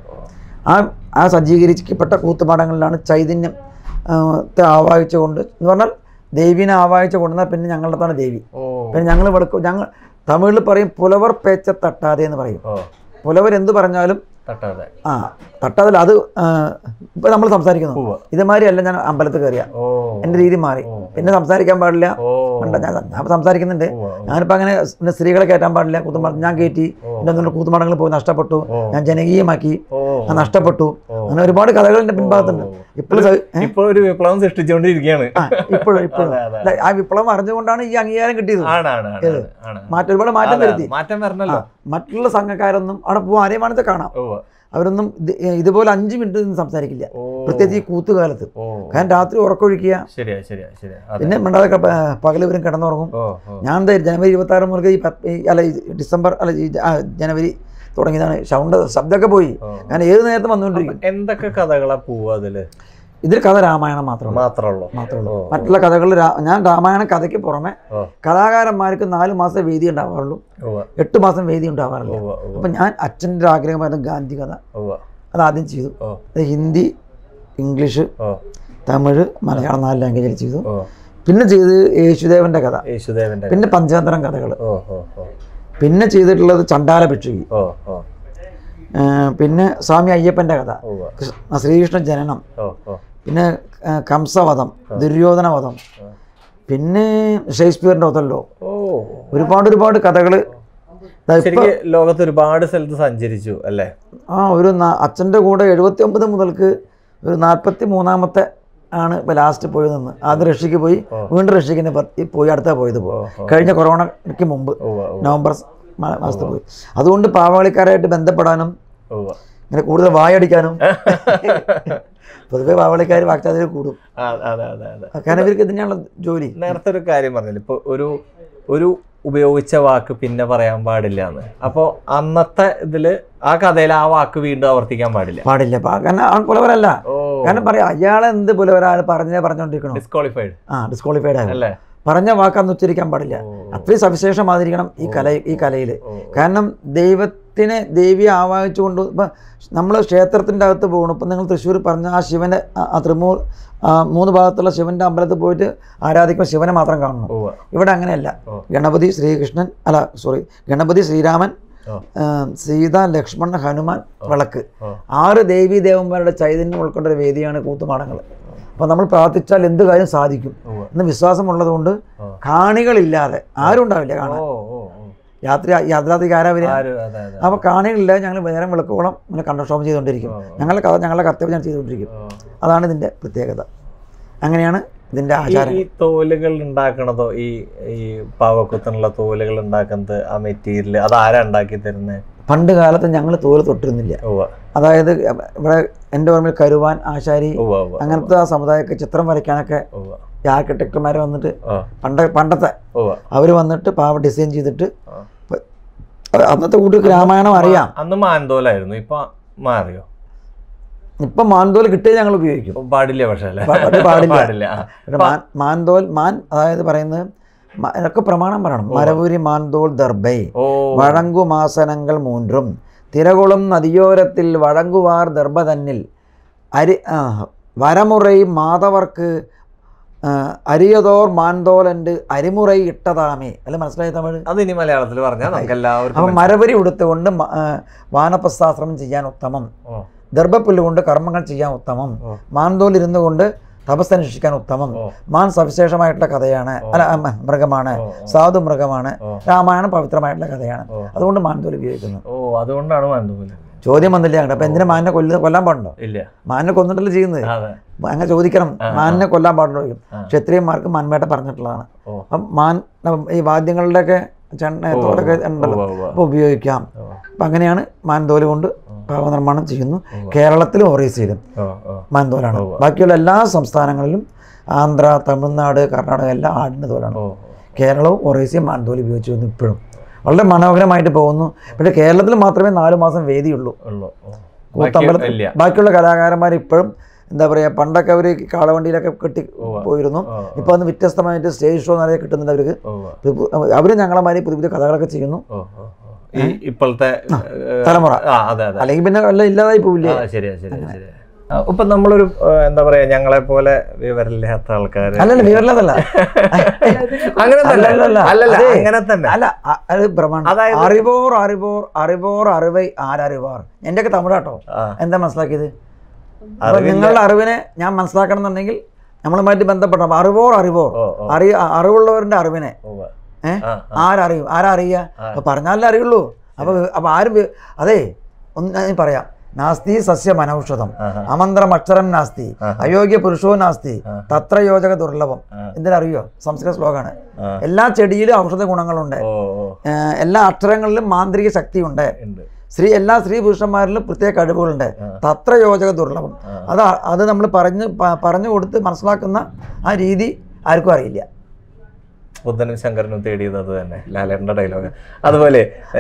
ആ സജ്ജീകരിക്കപ്പെട്ട കൂത്തുമാടങ്ങളിലാണ് ചൈതന്യം ആവാഹിച്ചുകൊണ്ട് എന്ന് പറഞ്ഞാൽ ദേവീനെ ആവാഹിച്ചു കൊണ്ടുവന്നാൽ പിന്നെ ഞങ്ങളുടെ തന്നെ ദേവി. പിന്നെ ഞങ്ങൾ തമിഴിൽ പറയും പുലവർ പേച്ച തട്ടാതെ എന്ന് പറയും. പുലവർ എന്ത് പറഞ്ഞാലും തട്ടാതെ. അത് ഇപ്പം നമ്മൾ സംസാരിക്കുന്നു ഇതേമാതിരി അല്ല. ഞാൻ അമ്പലത്തിൽ കയറിയ എൻ്റെ രീതി മാറി, പിന്നെ സംസാരിക്കാൻ പാടില്ല. ഞാൻ സംസാരിക്കുന്നുണ്ട്. ഞാനിപ്പോൾ അങ്ങനെ സ്ത്രീകളെ കയറ്റാൻ പാടില്ല. കൂത്തുമാടം ഞാൻ കയറ്റി, എൻ്റെ കൂത്തുമാടങ്ങളിൽ പോയി നഷ്ടപ്പെട്ടു, ഞാൻ ജനകീയമാക്കി, ഞാൻ നഷ്ടപ്പെട്ടു. അങ്ങനെ ഒരുപാട് കഥകൾ എൻ്റെ പിൻഭാഗത്തുണ്ട്. ഇപ്പോൾ ഒരു വിപ്ലവം സൃഷ്ടിച്ചുകൊണ്ടിരിക്കുകയാണ്. ഇപ്പോഴും ആ വിപ്ലവം അറിഞ്ഞുകൊണ്ടാണ് ഈ അംഗീകാരം കിട്ടിയത്. ഒരുപാട് മാറ്റം വരുത്തി. മറ്റുള്ള സംഘക്കാരൊന്നും അവിടെ പോകും, ആരെയും വേണമെങ്കിൽ കാണാം, അവരൊന്നും ഇതുപോലെ 5 മിനിറ്റ് നിന്ന് സംസാരിക്കില്ല, പ്രത്യേകിച്ച് ഈ കൂത്തുകാലത്ത്. കാരണം രാത്രി ഉറക്കൊഴിക്കുക, പിന്നെ മിണ്ടാതെ പകലിവരും കിടന്നുറങ്ങും. ഞാൻ ജനുവരി 26 മുതൽ ഡിസംബർ ജനുവരി തുടങ്ങിയതാണ്. ശബ്ദമൊക്കെ പോയി. ഞാൻ ഏത് നേരത്തെ വന്നുകൊണ്ടിരിക്കും. എന്തൊക്കെ കഥകളാ പോവുക അതില്? ഇതിൽ കഥ രാമായണം മാത്രമേ ഉള്ളൂ. മറ്റുള്ള കഥകൾ ഞാൻ രാമായണ കഥയ്ക്ക് പുറമെ കലാകാരന്മാർക്ക് 4 മാസം വേദി ഉണ്ടാവാറുള്ളൂ, 8 മാസം വേദി ഉണ്ടാവാറുള്ളൂ. അപ്പം ഞാൻ അച്ഛൻ്റെ ആഗ്രഹമായിരുന്നു ഗാന്ധി കഥ, അത് ആദ്യം ചെയ്തു. അത് ഹിന്ദി, ഇംഗ്ലീഷ്, തമിഴ്, മലയാളം 4 ലാംഗ്വേജിൽ ചെയ്തു. പിന്നെ ചെയ്ത് യേശുദേവൻ്റെ കഥ, പിന്നെ പഞ്ചതന്ത്രം കഥകൾ, പിന്നെ ചെയ്തിട്ടുള്ളത് ചണ്ടാല ഭിക്ഷുകി, പിന്നെ സ്വാമി അയ്യപ്പൻ്റെ കഥ, ശ്രീകൃഷ്ണ ജനനം, പിന്നെ കംസവധം, ദുര്യോധനവധം, പിന്നെ ഷേക്സ്പിയറിൻ്റെ ഒതല്ലോ. ഒരുപാട് കഥകൾ. ലോകത്ത് ഒരുപാട് സ്ഥലത്ത് സഞ്ചരിച്ചു അല്ലേ? ഒരു അച്ഛൻ്റെ കൂടെ 79 മുതൽക്ക് ഒരു 43ാമത്തെ ആണ് ഇപ്പോൾ ലാസ്റ്റ് പോയി നിന്ന്. ആദ്യം റഷ്യക്ക് പോയി, വീണ്ടും റഷ്യക്ക് പോയി, അടുത്ത പോയത് കഴിഞ്ഞ കൊറോണയ്ക്ക് മുമ്പ് നവംബർ മാസത്തിൽ പോയി. അതുകൊണ്ട് പാവകളിക്കാരായിട്ട് ബന്ധപ്പെടാനും ഇങ്ങനെ കൂടുതൽ വായടിക്കാനും പൊതുവെ വാവളിക്കാർ വാക്ചാതിൽ കൂടും. കാരണം ഇവർക്ക് ഇതിനാണല്ലോ ജോലി. നേരത്തെ ഒരു കാര്യം പറഞ്ഞില്ല, ഇപ്പൊ ഒരു ഉപയോഗിച്ച വാക്ക് പിന്നെ പറയാൻ പാടില്ല എന്ന്. അപ്പോൾ അന്നത്തെ ഇതില് ആ കഥയിൽ ആ വാക്ക് വീണ്ടും ആവർത്തിക്കാൻ പാടില്ല. കാരണം അവൻ പുലവരല്ല. കാരണം പറയാം അയാളെ എന്ത് പുലവരാൾ പറഞ്ഞോണ്ടിരിക്കണം, ഡിസ്ക്വാളിഫൈഡ് ആകും. പറഞ്ഞ വാക്കാന്ന് ഉച്ചരിക്കാൻ പാടില്ല. അത്രയും സവിശേഷമാതിരിക്കണം ഈ കലയിൽ. കാരണം ദേവിയെ ആവാഹിച്ചുകൊണ്ട് ഇപ്പം നമ്മൾ ക്ഷേത്രത്തിൻ്റെ അകത്ത് പോകണം. ഇപ്പം നിങ്ങൾ തൃശ്ശൂർ പറഞ്ഞ ആ ശിവൻ്റെ ആ തൃമൂർ 3 ഭാഗത്തുള്ള ശിവൻ്റെ അമ്പലത്തിൽ പോയിട്ട് ആരാധിക്കുമ്പോൾ ശിവനെ മാത്രം കാണണം. ഇവിടെ അങ്ങനെയല്ല. ഗണപതി ശ്രീരാമൻ, സീത, ലക്ഷ്മണൻ, ഹനുമാൻ, വിളക്ക്, 6 ദേവീ ദേവന്മാരുടെ ചൈതന്യം ഉൾക്കൊണ്ട ഒരു വേദിയാണ് കൂത്തുമാടങ്ങൾ. അപ്പോൾ നമ്മൾ പ്രാർത്ഥിച്ചാൽ എന്ത് കാര്യം സാധിക്കും എന്ന് വിശ്വാസമുള്ളത് കൊണ്ട് കാണികളില്ലാതെ ആരും ഉണ്ടാവില്ല കാണാൻ. യാത്രാർത്ഥിക്ക് ആരാ വരിക? അപ്പോൾ കാണികളില്ലാതെ ഞങ്ങൾ നേരം വിളക്കോളം ഇങ്ങനെ കണ്ടക്ഷോഭം ചെയ്തുകൊണ്ടിരിക്കും. ഞങ്ങളുടെ കർത്തവ്യം ചെയ്തുകൊണ്ടിരിക്കും. അതാണ് ഇതിൻ്റെ പ്രത്യേകത. അങ്ങനെയാണ് ഇതിൻ്റെ ആചാരം. ഈ തോലുകൾ ഉണ്ടാക്കണതോ, ഈ പാവക്കുത്തിനുള്ള തോലുകൾ ഉണ്ടാക്കുന്നത്, ആ മെറ്റീരിയൽ അത് ആരാ ഉണ്ടാക്കി തരുന്നത്? പണ്ട് കാലത്ത് ഞങ്ങൾ തോല് തൊട്ടിരുന്നില്ല. അതായത് ഇവിടെ എൻ്റെ ഓർമ്മയിൽ കരുവാൻ, ആശാരി, അങ്ങനത്തെ ആ സമുദായമൊക്കെ ചിത്രം വരയ്ക്കാനൊക്കെ ആർക്കിടെക്ടർമാർ വന്നിട്ട് പണ്ടത്തെ അവർ വന്നിട്ട് പാവ ഡിസൈൻ ചെയ്തിട്ട് അന്നത്തെ കുട്ടികൾക്ക് രാമായണം അറിയാം. അന്ന് മാൻതോലായിരുന്നു, ഇപ്പൊ മാറിയോ? ഇപ്പൊ മാൻതോൽ കിട്ടിയത് ഞങ്ങൾ ഉപയോഗിക്കും. പാടില്ല, പക്ഷേ പാടില്ല. മാൻ അതായത് പറയുന്നത് ഇതൊക്കെ പ്രമാണം പറയണം. മരവുരി മാൻതോൾ ദർബൈ വഴങ്കുമാസനങ്ങൾ 3 തിരകുളം നദിയോരത്തിൽ വഴങ്ങുവാർ ദർഭ തന്നിൽ വരമുറൈ മാധവർക്ക് അരിയതോർ മാൻതോലണ്ട് അരിമുറൈ ഇട്ടതാമേ. അല്ല മനസ്സിലായി തമിഴ്? അത് ഇനി മലയാളത്തിൽ പറഞ്ഞാൽ നമുക്ക് എല്ലാവർക്കും. അപ്പം മരവരി ഉടുത്തുകൊണ്ട് വാനപ്രസ്ഥാശ്രമം ചെയ്യാൻ ഉത്തമം, ദർഭപ്പുല്ല് കൊണ്ട് കർമ്മങ്ങൾ ചെയ്യാൻ ഉത്തമം, മാൻതോൽ ഇരുന്നു കൊണ്ട് തപസ്സനുഷ്ഠിക്കാൻ ഉത്തമം. മാൻ സവിശേഷമായിട്ടുള്ള കഥയാണ്, അല്ല മൃഗമാണ്, സാധു മൃഗമാണ്. രാമായണം പവിത്രമായിട്ടുള്ള കഥയാണ്. അതുകൊണ്ട് മാൻതോൽ ഉപയോഗിക്കുന്നു. അതുകൊണ്ടാണ് മാൻതോൽ. ചോദ്യം വന്നില്ല അങ്ങോട്ട്. അപ്പൊ എന്തിനാ മാനിനെ കൊല്ലാൻ പാടുണ്ടോ? ഇല്ല, മാനിനെ കൊന്നിട്ടല്ലേ ചെയ്യുന്നത്. അങ്ങനെ ചോദിക്കണം, മാനിനെ കൊല്ലാൻ പാടുണ്ടോ? ക്ഷത്രിയന്മാർക്ക് മാൻവേട്ട പറഞ്ഞിട്ടുള്ളതാണ്. അപ്പം മാൻ ഈ വാദ്യങ്ങളുടെ ഒക്കെ തോലൊക്കെ ഉണ്ടല്ലോ, അപ്പൊ ഉപയോഗിക്കാം. അപ്പൊ അങ്ങനെയാണ് മാൻതോല് കൊണ്ട് പാവനിർമ്മാണം ചെയ്യുന്നു. കേരളത്തിലും ഒറീസയിലും മാൻതോലാണ്. ബാക്കിയുള്ള എല്ലാ സംസ്ഥാനങ്ങളിലും ആന്ധ്ര, തമിഴ്നാട്, കർണാടക എല്ലാം ആടിൻ്റെ തോലാണ്. കേരളവും ഒറീസയും മാൻതോല് ഉപയോഗിച്ചു വന്നു. ഇപ്പോഴും വളരെ മനോഹരമായിട്ട് പോകുന്നു. പക്ഷേ കേരളത്തിൽ മാത്രമേ 4 മാസം വേദിയുള്ളൂ കൂത്തമ്പലത്തിൽ. ബാക്കിയുള്ള കലാകാരന്മാർ ഇപ്പോഴും എന്താ പറയുക, പണ്ടൊക്കെ അവർ കാളവണ്ടിയിലൊക്കെ കെട്ടി പോയിരുന്നു. ഇപ്പോൾ അന്ന് വ്യത്യസ്തമായിട്ട് സ്റ്റേജ് ഷോ നിറയെ കിട്ടുന്നുണ്ട് അവർക്ക്. അവർ ഞങ്ങളമാതിരി പുതിയ പുതിയ കഥകളൊക്കെ ചെയ്യുന്നു ഇപ്പോഴത്തെ തലമുറ. അല്ലെങ്കിൽ പിന്നെ എല്ലാം ഇല്ലാതായി പോവില്ലേ? ഇപ്പൊ നമ്മളൊരു എന്താ പറയാ, ഞങ്ങളെ പോലെ വിവരമില്ലാത്ത ആൾക്കാർ അല്ലല്ല, വിവരമില്ലാതല്ല, അങ്ങനെ തന്നെ അല്ല. അത് പ്രമാണം. അറിവോർ അറിവൈ ആരറിവാർ. എന്റെയൊക്കെ തമിഴാട്ടോ. എന്താ മനസ്സിലാക്കിയത്? നിങ്ങളുടെ അറിവിനെ ഞാൻ മനസ്സിലാക്കണം എന്നുണ്ടെങ്കിൽ നമ്മളുമായിട്ട് ബന്ധപ്പെട്ട അറിവോർ അറിവുള്ളവരുടെ അറിവിനെ ആരറിയും? ആരറിയുക? അപ്പൊ പറഞ്ഞാലേ അറിയുള്ളൂ. അപ്പൊ ആരും അതെ ഒന്ന് ഞാൻ പറയാം. നാസ്തി സസ്യ മനൌഷധം അമന്ത്രം അക്ഷരം നാസ്തി അയോഗ്യ പുരുഷോ നാസ്തി തത്ര യോജക ദുർലഭം. എന്തിനറിയോ? സംസ്കൃത ശ്ലോകമാണ്. എല്ലാ ചെടിയിലും ഔഷധ ഗുണങ്ങളുണ്ട്, എല്ലാ അക്ഷരങ്ങളിലും മാന്ത്രിക ശക്തിയുണ്ട്, എല്ലാ സ്ത്രീ പുരുഷന്മാരിലും പ്രത്യേക കഴിവുകളുണ്ട്. തത്ര യോജക ദുർലഭം. അത് നമ്മൾ പറഞ്ഞു കൊടുത്ത് മനസ്സിലാക്കുന്ന ആ രീതി ആർക്കും അറിയില്ല. ബുദ്ധനും ശങ്കരനും തേടിയത് അത് തന്നെ, ലാലേട്ടന്റെ ഡയലോഗ്. അതുപോലെ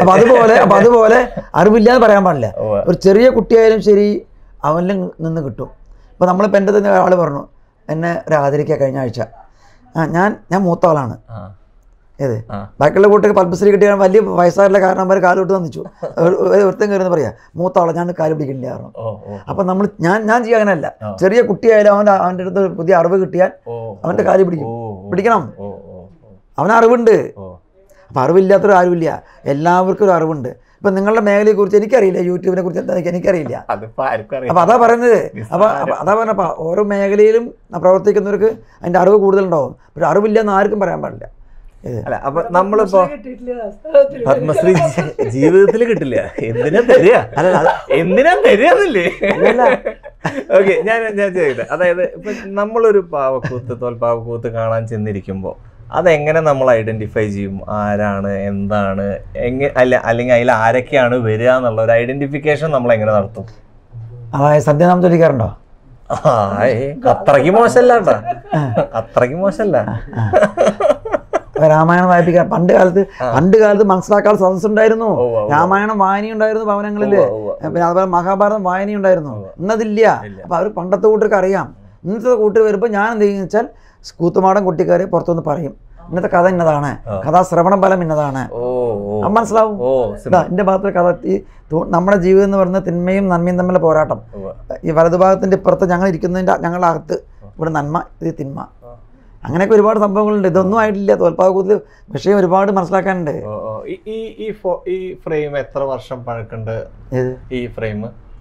അറിവില്ലാന്ന് പറയാൻ പാടില്ല. ഒരു ചെറിയ കുട്ടിയായാലും ശരി അവനിൽ നിന്ന് കിട്ടും. ഇപ്പൊ നമ്മളിപ്പോൾ എൻ്റെ തന്നെ ഒരാൾ പറഞ്ഞു, എന്നെ ഒരു ആദരിക്കുക കഴിഞ്ഞ ആഴ്ച. ഞാൻ മൂത്ത ആളാണ്. ഏത് ബാക്കിയുള്ള കൂട്ടൊക്കെ പത്മശ്രീ കിട്ടിയ വലിയ വയസ്സായിട്ടുള്ള കാരണന്മാർ കാലോട്ട് തന്നിച്ചു. ഒരുത്തം കയറുന്ന പറയാ മൂത്ത ആളെ ഞാൻ കാല് പിടിക്കില്ല പറഞ്ഞു. അപ്പൊ നമ്മൾ ഞാൻ ചെയ്യുക അങ്ങനെയല്ല. ചെറിയ കുട്ടിയായാലും അവൻ്റെ അടുത്ത് പുതിയ അറിവ് കിട്ടിയാൽ അവൻ്റെ കാല് പിടിക്കണം. അവനറിവുണ്ട്. അപ്പം അറിവില്ലാത്തൊരു ആരുമില്ല, എല്ലാവർക്കും ഒരു അറിവുണ്ട്. ഇപ്പം നിങ്ങളുടെ മേഖലയെക്കുറിച്ച് എനിക്കറിയില്ല, യൂട്യൂബിനെ കുറിച്ച് എന്താ എനിക്കറിയില്ല. അപ്പം അതാ പറയുന്നത്. അപ്പം അതാ പറഞ്ഞപ്പോൾ ഓരോ മേഖലയിലും പ്രവർത്തിക്കുന്നവർക്ക് അതിൻ്റെ അറിവ് കൂടുതലുണ്ടാവും. പക്ഷെ അറിവില്ല എന്ന് ആർക്കും പറയാൻ പാടില്ല. അല്ല, അപ്പൊ നമ്മളിപ്പോ പത്മശ്രീ ജീവിതത്തിൽ കിട്ടില്ല, എന്തിനാ തരികയെന്നില്ലേ? ഓക്കെ, ഞാൻ ചെയ്യട്ടെ. അതായത് ഇപ്പൊ നമ്മളൊരു തോൽപ്പാവക്കൂത്ത് കാണാൻ ചെന്നിരിക്കുമ്പോ അതെങ്ങനെ നമ്മൾ ഐഡന്റിഫൈ ചെയ്യും? ആരാണ്, എന്താണ്, അല്ലെങ്കിൽ അതിൽ ആരൊക്കെയാണ് വരിക എന്നുള്ള ഒരു ഐഡന്റിഫിക്കേഷൻ നമ്മൾ എങ്ങനെ നടത്തും? അതായത് സത്യനാമം ചൊല്ലിക്കാറുണ്ടോ? അത്രയ്ക്ക് മോശമല്ല കേട്ടോ, അത്രയ്ക്ക് മോശമല്ല. രാമായണം വായിപ്പിക്കാൻ പണ്ട് കാലത്ത് മനസ്സിലാക്കാൻ സദസ്സുണ്ടായിരുന്നു. രാമായണം വായനയുണ്ടായിരുന്നു ഭവനങ്ങളില്. പിന്നെ അതുപോലെ മഹാഭാരതം വായനയുണ്ടായിരുന്നു. ഇന്നതില്ല. അപ്പൊ അവർ പണ്ടത്തെ കൂട്ടർക്ക് അറിയാം. ഇന്നത്തെ കൂട്ടർ വരുമ്പോൾ ഞാൻ എന്ത് ചെയ്യുന്ന വെച്ചാൽ കൂത്തുമാടൻ കുട്ടിക്കാരെ പുറത്തുനിന്ന് പറയും, ഇന്നത്തെ കഥ ഇന്നതാണ്, കഥാശ്രവണം ഫലം ഇന്നതാണ്. അത് മനസ്സിലാവും. എൻ്റെ ഭാഗത്ത് കഥ നമ്മുടെ ജീവിതം എന്ന് പറയുന്നത് തിന്മയും നന്മയും തമ്മിലുള്ള പോരാട്ടം. ഈ വലതുഭാഗത്തിൻ്റെ ഇപ്പുറത്ത് ഞങ്ങൾ ഇരിക്കുന്നതിൻ്റെ ഞങ്ങളുടെ അകത്ത് ഇവിടെ നന്മ, ഇത് തിന്മ, അങ്ങനെയൊക്കെ ഒരുപാട് സംഭവങ്ങളുണ്ട്. ഇതൊന്നും ആയിട്ടില്ല. തോൽപ്പാവക്കൂത്തിൽ വിഷയം ഒരുപാട് മനസ്സിലാക്കാനുണ്ട്. ഈ ഫ്രെയിം എത്ര വർഷം പഴക്കണ്ട്? ഈ ഫ്രെയിം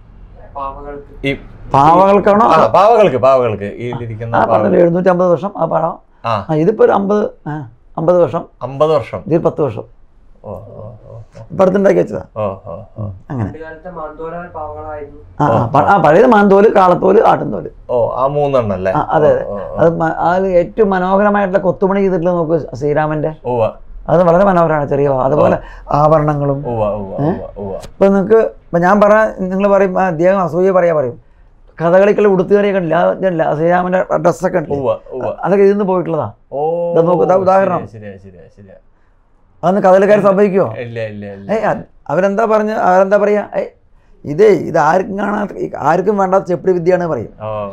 പാവകൾക്കാണോ? പാവകൾക്ക് ഈ 750 വർഷം ആ പാടം. ഇതിപ്പോ ഒരു 50 വർഷം. 50 വർഷം, ഇതിൽ 10 വർഷം ഇപ്പൊ അടുത്തുണ്ടാക്കി വെച്ചതാ. അങ്ങനെ പഴയത് മാന്തോല്, കാളത്തോല്, ആട്ടുംതോല്. ആ 3 എണ്ണല്ലേ? അതെ അതെ. അത് ഏറ്റവും മനോഹരമായിട്ടുള്ള കൊത്തുപണി ചെയ്തിട്ടുള്ള നോക്ക് ശ്രീരാമന്റെ. അത് വളരെ മനോഹരമാണ്. ചെറിയ അതുപോലെ ആഭരണങ്ങളും. ഇപ്പൊ നിങ്ങൾക്ക് ഇപ്പൊ ഞാൻ നിങ്ങൾ പറയും അദ്ദേഹം അസൂയ പറയും കഥകളിക്കുള്ള ഉടുത്തുകാരിയൊക്കെ ഉണ്ടല്ല, ശ്രീരാമന്റെ ഡ്രസ്സൊക്കെ ഉണ്ട്, അതൊക്കെ ഇതിന്ന് പോയിട്ടുള്ളതാ. നോക്ക് ഉദാഹരണം. അതൊന്ന് കഥകളിക്കാർ സംഭവിക്കുമോ? അവരെന്താ പറയാ, ഇത് ആർക്കും വേണ്ടാത്ത ചെപ്പിടി വിദ്യയാണ് പറയും.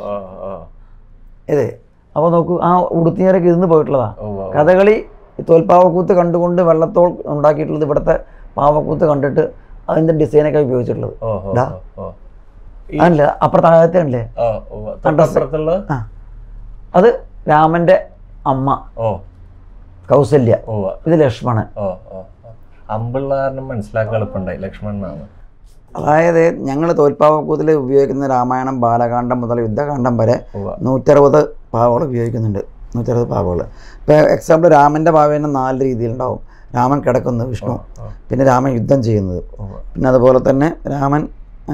അപ്പൊ നോക്കൂ, ആ ഉടുത്തിയാരൊക്കെ ഇതിന്ന് പോയിട്ടുള്ളതാ. കഥകളി തോൽപ്പാവക്കൂത്ത് കണ്ടുകൊണ്ട് വെള്ളത്തോൾ ഉണ്ടാക്കിയിട്ടുള്ളത് ഇവിടുത്തെ പാവക്കൂത്ത് കണ്ടിട്ട് അതിന്റെ ഡിസൈനൊക്കെ ഉപയോഗിച്ചിട്ടുള്ളത്. അതല്ല അപ്പുറത്തെ അല്ലേ അത് രാമന്റെ അമ്മ കൗസല്യ, ഇത് ലക്ഷ്മണൻ. മനസ്സിലാക്കാൻ എളുപ്പമുണ്ടായി, ലക്ഷ്മണനാണ്. അതായത് ഞങ്ങൾ തോൽപ്പാവക്കൂത്തിൽ ഉപയോഗിക്കുന്ന രാമായണം ബാലകാന്ഡം മുതൽ യുദ്ധകാന്ഡം വരെ 160 പാവകൾ ഉപയോഗിക്കുന്നുണ്ട്. 160 പാവകൾ. ഇപ്പോൾ എക്സാമ്പിൾ രാമൻ്റെ പാവ തന്നെ 4 രീതിയിലുണ്ടാവും. രാമൻ കിടക്കുന്നത്, വിഷ്ണു, പിന്നെ രാമൻ യുദ്ധം ചെയ്യുന്നത്, പിന്നെ അതുപോലെ തന്നെ രാമൻ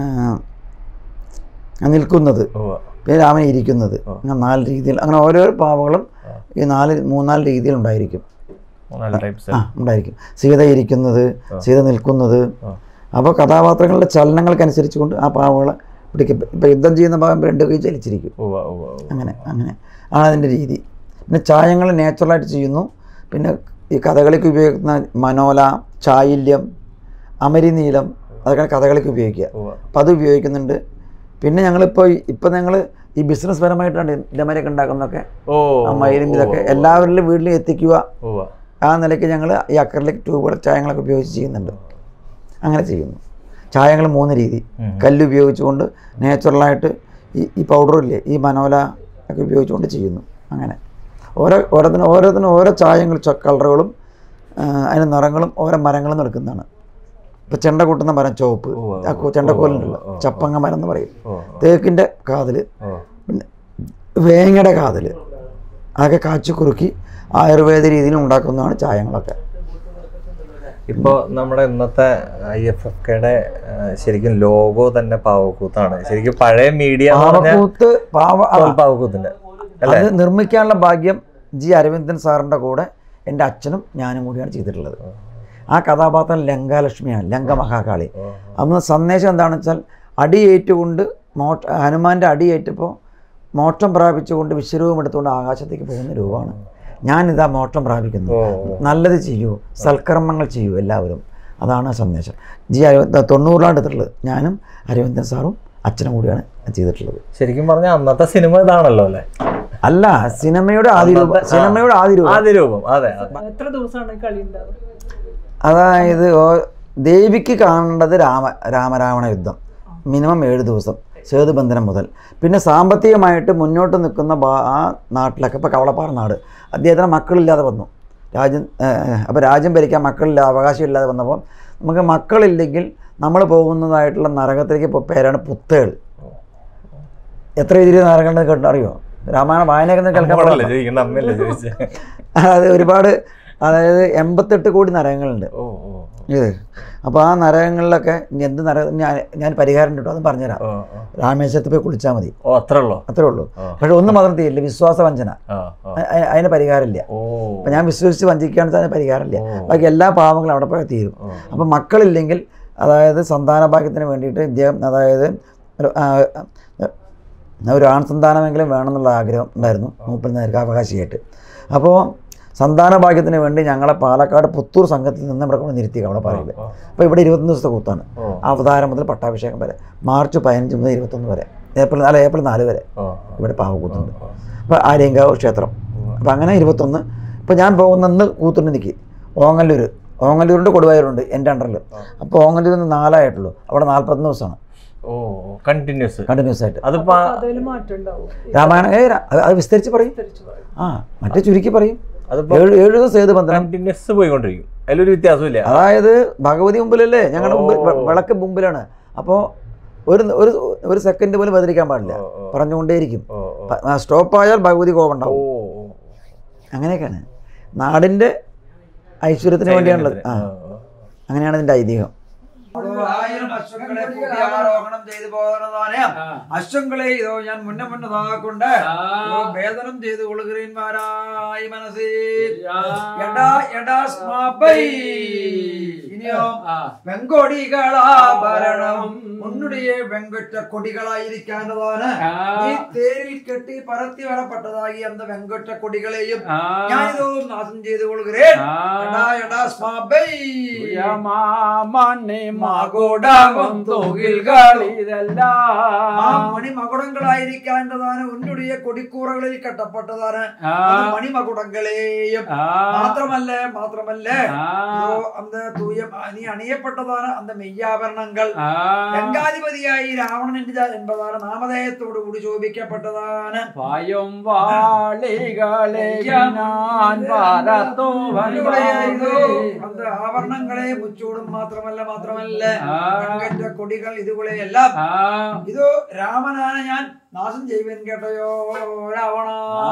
നിൽക്കുന്നത്, പിന്നെ രാമൻ ഇരിക്കുന്നത്. അങ്ങനെ 4 രീതിയിൽ, അങ്ങനെ ഓരോ പാവകളും ഈ 3-4 രീതിയിൽ ഉണ്ടായിരിക്കും. ഉണ്ടായിരിക്കും. സീത ഇരിക്കുന്നത്, സീത നിൽക്കുന്നത്. അപ്പോൾ കഥാപാത്രങ്ങളുടെ ചലനങ്ങൾക്കനുസരിച്ച് കൊണ്ട് ആ പാവകളെ പിടിക്കും. ഇപ്പോൾ യുദ്ധം ചെയ്യുന്ന ഭാഗം 2 കൈ ചലിച്ചിരിക്കും. അങ്ങനെ ആണ് അതിൻ്റെ രീതി. പിന്നെ ചായങ്ങൾ നാച്ചുറലായിട്ട് ചെയ്യുന്നു. പിന്നെ ഈ കഥകളിക്ക് ഉപയോഗിക്കുന്ന മനോല, ചായില്യം, അമരിനീലം, അതൊക്കെ കഥകളിക്ക് ഉപയോഗിക്കുക. അപ്പം അത് ഉപയോഗിക്കുന്നുണ്ട്. പിന്നെ ഞങ്ങൾ ഈ ബിസിനസ് പരമായിട്ടാണ് ഇതമരൊക്കെ ഉണ്ടാക്കുന്നതൊക്കെ. മയിലും ഇതൊക്കെ എല്ലാവരുടെയും വീട്ടിലും എത്തിക്കുക. ആ നിലയ്ക്ക് ഞങ്ങൾ ഈ അക്രലിക് ട്യൂബുകൾ ചായങ്ങളൊക്കെ ഉപയോഗിച്ച് ചെയ്യുന്നുണ്ട്. അങ്ങനെ ചെയ്യുന്നു. ചായങ്ങൾ 3 രീതി. കല്ല് ഉപയോഗിച്ചുകൊണ്ട് നാച്ചുറലായിട്ട് ഈ പൗഡറില്ലേ, ഈ മനോല ഒക്കെ ഉപയോഗിച്ചുകൊണ്ട് ചെയ്യുന്നു. അങ്ങനെ ഓരോത്തിനും ഓരോ ചായങ്ങൾ, കളറുകളും അതിന് നിറങ്ങളും ഓരോ മരങ്ങളും എടുക്കുന്നതാണ്. ഇപ്പോൾ ചെണ്ട കൂട്ടുന്ന മരം ചുവപ്പ്, ചെണ്ടക്കോലുണ്ടല്ലോ, ചപ്പങ്ങ മരം എന്ന് പറയും. തേക്കിൻ്റെ കാതിൽ, പിന്നെ വേങ്ങയുടെ കാതിൽ, അതൊക്കെ കാച്ചി കുറുക്കി ആയുർവേദ രീതിയിൽ ഉണ്ടാക്കുന്നതാണ് ചായങ്ങളൊക്കെ. ഇപ്പോൾ നമ്മുടെ ഇന്നത്തെ IFFKയുടെ ശരിക്കും ലോഗോ തന്നെ പാവക്കൂത്താണ്. ശരിക്കും പഴയ മീഡിയ പാവക്കൂത്തിന്റെ അത് നിർമ്മിക്കാനുള്ള ഭാഗ്യം ജി അരവിന്ദൻ സാറിൻ്റെ കൂടെ എൻ്റെ അച്ഛനും ഞാനും കൂടിയാണ് ചെയ്തിട്ടുള്ളത്. ആ കഥാപാത്രം ലങ്കാലക്ഷ്മിയാണ്, ലങ്ക മഹാകാളി. അന്ന് സന്ദേശം എന്താണെന്ന് വെച്ചാൽ അടിയേറ്റുകൊണ്ട് ഹനുമാൻ്റെ അടിയേറ്റപ്പോൾ മോക്ഷം പ്രാപിച്ചുകൊണ്ട് വിശ്വരൂപം എടുത്തുകൊണ്ട് ആകാശത്തേക്ക് പോകുന്ന രൂപമാണ്. ഞാനിതാ മോക്ഷം പ്രാപിക്കുന്നു, നല്ലത് ചെയ്യൂ, സൽക്കർമ്മങ്ങൾ ചെയ്യൂ എല്ലാവരും. അതാണ് സന്ദേശം. ജി 90 എടുത്തിട്ടുള്ളത് ഞാനും അരവിന്ദൻ സാറും അച്ഛനും കൂടിയാണ് ചെയ്തിട്ടുള്ളത്. ശരിക്കും പറഞ്ഞാൽ അന്നത്തെ സിനിമ ഇതാണല്ലോ അല്ലേ? അല്ല, സിനിമയുടെ ആദ്യ രൂപം. അതെ. അതായത് ദേവിക്ക് കാണേണ്ടത് രാമരാവണ യുദ്ധം മിനിമം 7 ദിവസം, സേതുബന്ധനം മുതൽ. പിന്നെ സാമ്പത്തികമായിട്ട് മുന്നോട്ട് നിൽക്കുന്ന ആ നാട്ടിലൊക്കെ, ഇപ്പോൾ കവളപ്പാറ നാട്, അദ്ദേഹത്തിന് മക്കളില്ലാതെ വന്നു. അപ്പോൾ രാജ്യം ഭരിക്കാൻ മക്കളില്ലാതെ, അവകാശമില്ലാതെ വന്നപ്പോൾ നമുക്ക് മക്കളില്ലെങ്കിൽ നമ്മൾ പോകുന്നതായിട്ടുള്ള നരകത്തിലേക്ക് ഇപ്പോൾ പേരാണ് പുത്തേൾ. എത്ര രീതിയിൽ നരകങ്ങൾ കേട്ടോ അറിയോ? രാമായണ വായനയൊക്കെ കേൾക്കാൻ. അത് ഒരുപാട് അതായത് 88 കോടി നരകങ്ങളുണ്ട് ഇത്. അപ്പോൾ ആ നരകങ്ങളിലൊക്കെ എന്ത് നരകം ഞാൻ പരിഹാരം കിട്ടും അതും പറഞ്ഞുതരാം. രാമേശ്വരത്ത് പോയി കുളിച്ചാൽ മതി, അത്രേ ഉള്ളൂ. പക്ഷെ ഒന്നും മാത്രം തീരില്ല, വിശ്വാസവഞ്ചന, അതിന് പരിഹാരമില്ല. അപ്പം ഞാൻ വിശ്വസിച്ച് വഞ്ചിക്കുകയാണെന്ന് അതിന് പരിഹാരമില്ല. ബാക്കി എല്ലാ പാവങ്ങളും അവിടെ പോയി തീരും. അപ്പം മക്കളില്ലെങ്കിൽ, അതായത് സന്താന ഭാഗ്യത്തിന് വേണ്ടിയിട്ട് ഇദ്ദേഹം, അതായത് ഒരു ആൺ സന്താനമെങ്കിലും വേണമെന്നുള്ള ആഗ്രഹം ഉണ്ടായിരുന്നു മൂപ്പൻ നേർക്ക് അവകാശിയായിട്ട്. അപ്പോൾ സന്താന ഭാഗ്യത്തിന് വേണ്ടി ഞങ്ങളെ പാലക്കാട് പുത്തൂർ സംഘത്തിൽ നിന്ന് ഇവിടെ കൊണ്ട് നിർത്തി അവിടെ പറയുന്നത്. അപ്പോൾ ഇവിടെ 21 ദിവസത്തെ കൂത്താണ്. അവതാരം മുതൽ പട്ടാഭിഷേകം വരെ, മാർച്ച് 15 മുതൽ 21 വരെ, ഏപ്രിൽ 4 വരെ ഇവിടെ പാവക്കൂത്തുണ്ട്. അപ്പോൾ ആര്യങ്കാവ് ക്ഷേത്രം. അപ്പോൾ അങ്ങനെ 21. ഇപ്പോൾ ഞാൻ പോകുന്ന കൂത്തുണ്ട് എനിക്ക് ഓങ്ങല്ലൂരുണ്ട്, കൊടുവായൂരുണ്ട് എൻ്റെ അണ്ടറിൽ. അപ്പോൾ ഓങ്ങല്ലൂരിൽ നിന്ന് 4 ആയിട്ടുള്ളൂ, അവിടെ 41 ദിവസമാണ് കണ്ടിന്യൂസ് ആയിട്ട്. രാമായണം അത് വിസ്തരിച്ച് പറയും, മറ്റേ ചുരുക്കി പറയും. 7 ദിവസം ഏത് ബന്ധം കണ്ടിന്യൂസ് പോയിക്കൊണ്ടിരിക്കും, അതിലൊരു വ്യത്യാസമില്ല. അതായത് ഭഗവതി മുമ്പിലല്ലേ, ഞങ്ങളുടെ മുമ്പിൽ വിളക്ക് മുമ്പിലാണ്. അപ്പോൾ ഒരു സെക്കൻഡ് പോലും ബദലിക്കാൻ പാടില്ല, പറഞ്ഞുകൊണ്ടേയിരിക്കും. സ്റ്റോപ്പായാൽ ഭഗവതി കോപമുണ്ടാവും. അങ്ങനെയൊക്കെയാണ് നാടിൻ്റെ ഐശ്വര്യത്തിന് വേണ്ടിയാണുള്ളത്. അങ്ങനെയാണ് ഇതിൻ്റെ ഐതിഹ്യം. ആരോഹണം ചെയ്തു പോകുന്നതാണ്. അശ്വങ്ങളെ ഇതോ ഞാൻ മുന്നതാക്കൊണ്ട് വേദനം ചെയ്തു കൊള്ളുകീന്മാരായി മനസ്സിൽ. ഇനിയോ വെങ്കൊടികളാഭരണം ഉന്നുടിയെ വെങ്കൊറ്റ കൊടികളായിരിക്കാനതാണ്. ഈ തേരിൽ കെട്ടി പരത്തി വരപ്പെട്ടതായി അന്ന് വെങ്കൊറ്റ കൊടികളെയും ഞാനിതോ നാശം ചെയ്തു കൊള്ളുകേൻ. മണിമകുടങ്ങളായിരിക്കാണ്ടതാണ് ഉന്നുടിയ കൊടിക്കൂറകളിൽ കെട്ടപ്പെട്ടതാണ് മണിമകുടങ്ങളെയും. മാത്രമല്ല അന്ന് നീ അണിയപ്പെട്ടതാണ് അന്ന് മെയ്യാഭരണങ്ങൾ. ഗംഗാധിപതിയായി രാവണൻ என்பதான നാമധേയത്തോടു കൂടി ശോഭിക്കപ്പെട്ടതാണ്. ആഭരണങ്ങളെ മുച്ചൂടും മാത്രമല്ല കൊടികൾ ഇതുകളെയെല്ലാം ഇതോ രാമനാണ് ഞാൻ നാശം ചെയ്യുവാൻ കേട്ടയോ രാവണ.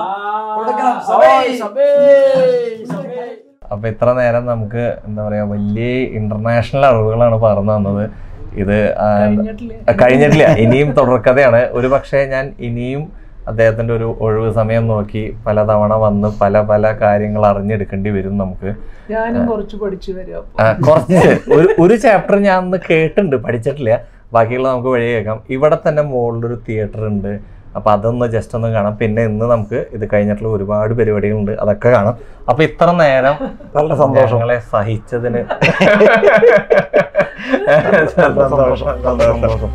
അപ്പൊ ഇത്ര നേരം നമുക്ക് എന്താ പറയാ വലിയ ഇന്റർനാഷണൽ അറിവുകളാണ് പറഞ്ഞു തന്നത്. ഇത് കഴിഞ്ഞിട്ടില്ല, ഇനിയും തുടർക്കഥയാണ്. ഒരു പക്ഷേ ഞാൻ ഇനിയും അദ്ദേഹത്തിന്റെ ഒരു ഒഴിവ് സമയം നോക്കി പലതവണ വന്ന് പല കാര്യങ്ങൾ അറിഞ്ഞെടുക്കേണ്ടി വരും നമുക്ക്. കുറച്ച് ഒരു ചാപ്റ്റർ ഞാൻ ഒന്ന് കേട്ടിട്ടുണ്ട്, പഠിച്ചിട്ടില്ല. ബാക്കിയുള്ള നമുക്ക് വഴി കേൾക്കാം. ഇവിടെ തന്നെ മുകളിലൊരു തിയേറ്റർ ഉണ്ട്, അപ്പൊ അതൊന്ന് ജസ്റ്റ് ഒന്ന് കാണാം. പിന്നെ ഇന്ന് നമുക്ക് ഇത് കഴിഞ്ഞിട്ടുള്ള ഒരുപാട് പരിപാടികളുണ്ട്, അതൊക്കെ കാണാം. അപ്പൊ ഇത്ര നേരം വളരെ സന്തോഷങ്ങളെ സഹിച്ചതിന് സന്തോഷം.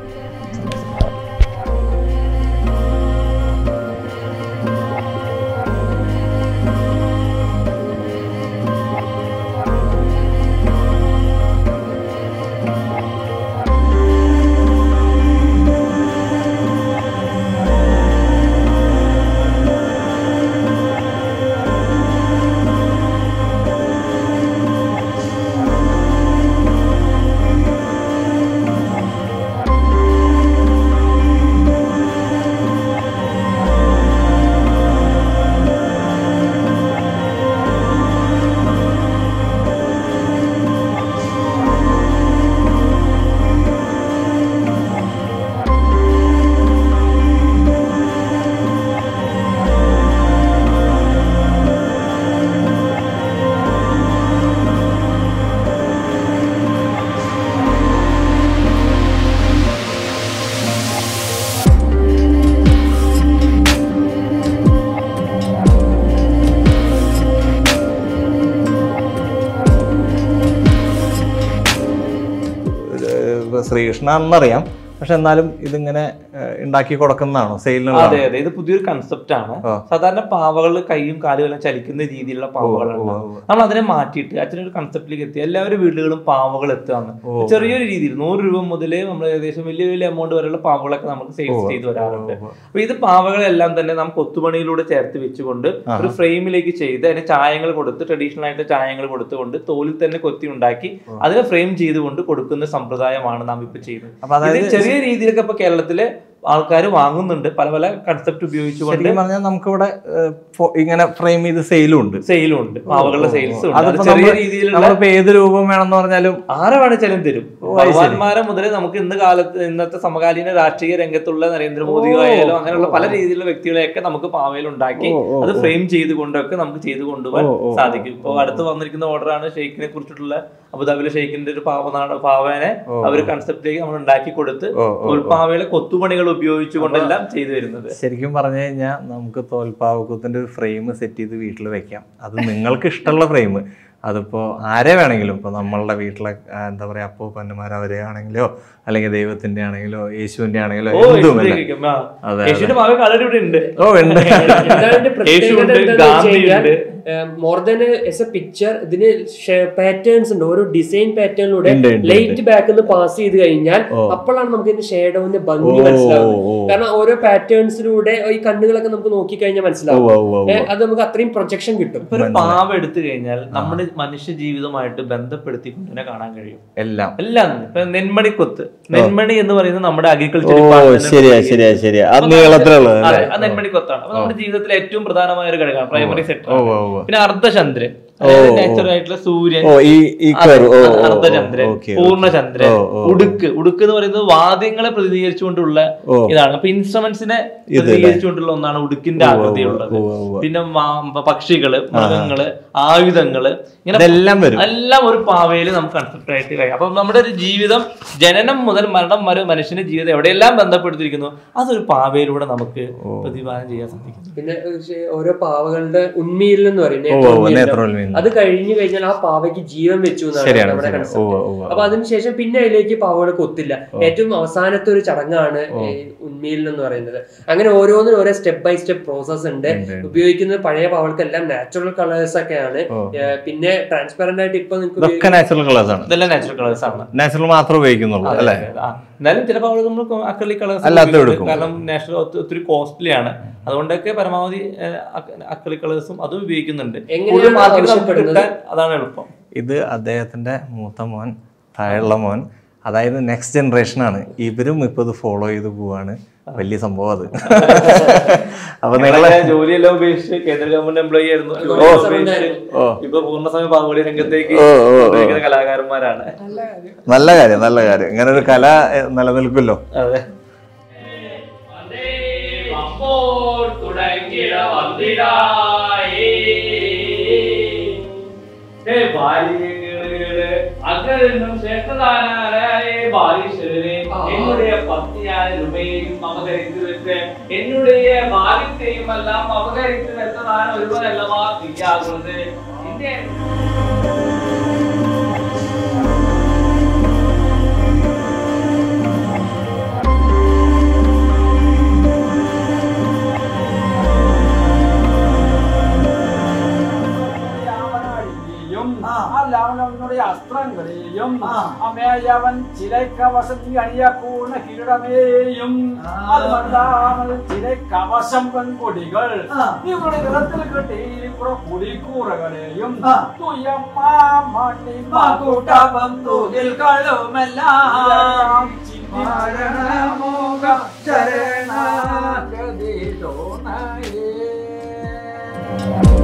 ശ്രീകൃഷ്ണാണെന്നറിയാം, പക്ഷെ എന്നാലും ഇതിങ്ങനെ ഉണ്ടാക്കി കൊടുക്കുന്നതാണോ സെയിലിനുള്ള? അതെ, ഇത് പുതിയൊരു കൺസെപ്റ്റ് ആണ്. സാധാരണ പാവകൾ കൈയും കാലുകളും ചലിക്കുന്ന രീതിയിലുള്ള പാവകളാണ്. നമ്മൾ അതിനെ മാറ്റിയിട്ട് അച്ഛനൊരു കൺസെപ്റ്റിലേക്ക് എത്തി. എല്ലാവരും വീടുകളും പാവകൾ എത്തുകയാണ്. ചെറിയൊരു രീതിയിൽ 100 രൂപ മുതൽ നമ്മൾ ഏകദേശം വലിയ എമൗണ്ട് വരെയുള്ള പാവകളൊക്കെ നമുക്ക് സെയിൽസ് ചെയ്ത് വരാറുണ്ട്. അപ്പൊ ഇത് പാവകളെല്ലാം തന്നെ നാം കൊത്തുപണിയിലൂടെ ചേർത്ത് വെച്ചുകൊണ്ട് ഒരു ഫ്രെയിമിലേക്ക് ചെയ്ത് അതിന് ചായങ്ങൾ കൊടുത്ത്, ട്രഡീഷണൽ ആയിട്ട് ചായങ്ങൾ കൊടുത്തുകൊണ്ട് തോലിൽ തന്നെ കൊത്തി ഉണ്ടാക്കി അതിനെ ഫ്രെയിം ചെയ്തുകൊണ്ട് കൊടുക്കുന്ന സമ്പ്രദായമാണ് നാം ഇപ്പൊ ചെയ്യുന്നത്. ചെറിയ രീതിയിലൊക്കെ ഇപ്പൊ കേരളത്തില് ആൾക്കാർ വാങ്ങുന്നുണ്ട്. പല പല കൺസെപ്റ്റ് ഉപയോഗിച്ചുകൊണ്ട് പറഞ്ഞാൽ നമുക്കിവിടെ ഇങ്ങനെ ഫ്രെയിം ചെയ്ത് സെയിലും ഉണ്ട്, പാവകളുടെ സെയിൽസ് ഉണ്ട്. ചെറിയ രീതിയിലുള്ള ഏത് രൂപം വേണമെന്ന് പറഞ്ഞാലും ആരെ വേണമെച്ചാലും തരും. ഭഗവാന്മാരെ മുതൽ നമുക്ക് ഇന്നത്തെ സമകാലീന രാഷ്ട്രീയ രംഗത്തുള്ള നരേന്ദ്രമോദിയോ ആയാലും അങ്ങനെയുള്ള പല രീതിയിലുള്ള വ്യക്തികളെയൊക്കെ നമുക്ക് പാവയിൽ ഉണ്ടാക്കി അത് ഫ്രെയിം ചെയ്തുകൊണ്ടൊക്കെ നമുക്ക് ചെയ്തു കൊണ്ടുപോകാൻ സാധിക്കും. ഇപ്പോൾ അടുത്ത് വന്നിരിക്കുന്ന ഓർഡറാണ് ഷെയ്ഖിനെ കുറിച്ചിട്ടുള്ള, അബുദാബിയിലെ ഷെയ്ഖിന്റെ ഒരു പാവനെ അവർ കൺസെപ്റ്റിലേക്ക് നമ്മൾ ഉണ്ടാക്കി കൊടുത്ത് തോൽപ്പാവയിലെ കൊത്തുപണികൾ ഉപയോഗിച്ചുകൊണ്ടെല്ലാം ചെയ്തു വരുന്നത്. ശരിക്കും പറഞ്ഞു കഴിഞ്ഞാൽ നമുക്ക് തോൽപ്പാവക്കൂത്തിന്റെ ഒരു ഫ്രെയിം സെറ്റ് ചെയ്ത് വീട്ടിൽ വെക്കാം. അത് നിങ്ങൾക്ക് ഇഷ്ടമുള്ള ഫ്രെയിം, അതിപ്പോ ആരെ വേണമെങ്കിലും, ഇപ്പൊ നമ്മളുടെ വീട്ടിലെ എന്താ പറയാ അപ്പൂപ്പന്മാർ അവരെ ആണെങ്കിലോ അല്ലെങ്കിൽ ദൈവത്തിന്റെ ആണെങ്കിലോ യേശുവിന്റെ ആണെങ്കിലോ more than as a picture ഇതിന് പാറ്റേൺസ് ഉണ്ട്. ഓരോ ഡിസൈൻ പാറ്റേണിലൂടെ ലൈറ്റ് ബാക്ക് നിന്ന് പാസ് ചെയ്ത് കഴിഞ്ഞാൽ അപ്പോഴാണ് നമുക്ക് ഇതിന്റെ ഷേഡോവിന്റെ ഭംഗി മനസ്സിലാവുന്നത്. കാരണം ഓരോ പാറ്റേൺസിലൂടെ ഈ കണ്ണുകളൊക്കെ നമുക്ക് നോക്കി കഴിഞ്ഞാൽ മനസ്സിലാവും. അത് നമുക്ക് അത്രയും പ്രൊജക്ഷൻ കിട്ടും. ഒരു പാവ എടുത്തു കഴിഞ്ഞാൽ നമ്മുടെ മനുഷ്യ ജീവിതമായിട്ട് ബന്ധപ്പെടുത്തിക്കൊണ്ട് തന്നെ കാണാൻ കഴിയും. എല്ലാം ഇപ്പൊ നെന്മണിക്കൊത്ത്, നെന്മണി എന്ന് പറയുന്നത് നമ്മുടെ അഗ്രികൾച്ചർ നെന്മണിക്കൊത്താണ്. അപ്പൊ നമ്മുടെ ജീവിതത്തിലെ ഏറ്റവും പ്രധാനമായ ഒരു ഘടകമാണ്, പ്രൈമറി സെക്ടർ. പിന്നെ അർദ്ധചന്ദ്രൻ, നാച്ചുറൽ ആയിട്ടുള്ള സൂര്യൻ, അർദ്ധചന്ദ്രൻ, പൂർണ്ണചന്ദ്രൻ, ഉടുക്ക് എന്ന് പറയുന്നത് വാദ്യങ്ങളെ പ്രതിനിധീകരിച്ചുകൊണ്ടുള്ള ഇതാണ്. അപ്പൊ ഇൻസ്ട്രുമെന്റ്സിനെ പ്രതിനിധീകരിച്ചുകൊണ്ടുള്ള ഒന്നാണ് ഉടുക്കിന്റെ ആകൃതിയുള്ളത്. പിന്നെ പക്ഷികള്, മൃഗങ്ങള്, ആയുധങ്ങള്, ഇങ്ങനെ എല്ലാം ഒരു പാവയില് നമുക്ക് കൺസെപ്റ്റ് ആയിട്ട് കഴിയും. അപ്പൊ നമ്മുടെ ഒരു ജീവിതം ജനനം മുതൽ മരണം വരെ മനുഷ്യന്റെ ജീവിതം എവിടെയെല്ലാം ബന്ധപ്പെടുത്തിയിരിക്കുന്നു അതൊരു പാവയിലൂടെ നമുക്ക് പ്രതിപാദനം ചെയ്യാൻ സാധിക്കും. പിന്നെ ഓരോ പാവകളുടെ ഉന്മീലനം എന്ന് പറയുന്നത് അത് കഴിഞ്ഞു കഴിഞ്ഞാൽ ആ പാവയ്ക്ക് ജീവൻ വെച്ചു എന്നാണ് നമ്മുടെ കൺസെപ്റ്റ്. അപ്പൊ അതിനുശേഷം പിന്നെ അതിലേക്ക് പാവകൾ കൊത്തില്ല. ഏറ്റവും അവസാനത്തെ ഒരു ചടങ്ങാണ് ഉന്മീലനം എന്ന് പറയുന്നത്. അങ്ങനെ ഓരോന്നിനും ഓരോ സ്റ്റെപ്പ് ബൈ സ്റ്റെപ്പ് പ്രോസസ് ഉണ്ട്. ഉപയോഗിക്കുന്നത് പഴയ പാവകൾക്കെല്ലാം നാച്ചുറൽ കളേഴ്സ് ഒക്കെയാണ്. പിന്നെ ട്രാൻസ്പെറന്റ് ആയിട്ട് ഇപ്പൊ നിങ്ങൾക്ക് നാച്ചുറൽ കളേഴ്സ് ആണ്, ഇതെല്ലാം നാച്ചുറൽ കളേഴ്സ് ആണ്. നാച്ചുറൽ മാത്രമേ ഉപയോഗിക്കുന്നുള്ളൂ അല്ലേ? എന്നാലും ചില പാവകൾ നമ്മൾ അക്രിലിക് കളേഴ്സ്, കാരണം നാച്ചുറൽ ഒത്തിരി കോസ്റ്റ്ലി ആണ്. അതുകൊണ്ടൊക്കെ പരമാവധി അക്രിലിക് കളേഴ്സും അതും ഉപയോഗിക്കുന്നുണ്ട്. അതാണ് എളുപ്പം. ഇത് അദ്ദേഹത്തിന്റെ മൂത്ത മോൻ, താഴെയുള്ള മോൻ, അതായത് നെക്സ്റ്റ് ജനറേഷനാണ്. ഇവരും ഇപ്പൊ ഇത് ഫോളോ ചെയ്ത് പോവാണ്. വലിയ സംഭവം അത്. അപ്പൊ നിങ്ങളെ ജോലിയെല്ലാം ഉപേക്ഷിച്ച് കേന്ദ്ര ഗവൺമെന്റ് എംപ്ലോയി ആയിരുന്നു, ഇപ്പൊ പൂർണ്ണസമയ പാവകളി രംഗത്തേക്ക് കലാകാരന്മാരാണ്. നല്ല കാര്യം. ഇങ്ങനെ ഒരു കല നിലനിൽക്കുമല്ലോ. അതെ. അകലും ശ്രേഷ്ഠദാനായ ബാലീശ്വരനെ എന്നുடைய പത്നിയായ രൂപയെയും അപകരിച്ചു വെച്ച് എന്നുடைய ഭാഗ്യത്തെയും എല്ലാം അപകരിച്ചു വെച്ചതാണ് ഒരുവനല്ലമാ തീയാകുന്നത്. അസ്ത്രങ്ങളെയും അമേയവൻ ചിലക്കവശം അണിയക്കൂണ കിരീടമേയും ചിലക്കവശം പെൺകൊടികൾ ഇവിടെ നിറത്തിൽ കെട്ടിയിരിക്കുന്ന കുടിക്കൂറകളെയും തുയമ്മാട്ടുകളുമെല്ലാം ചരണ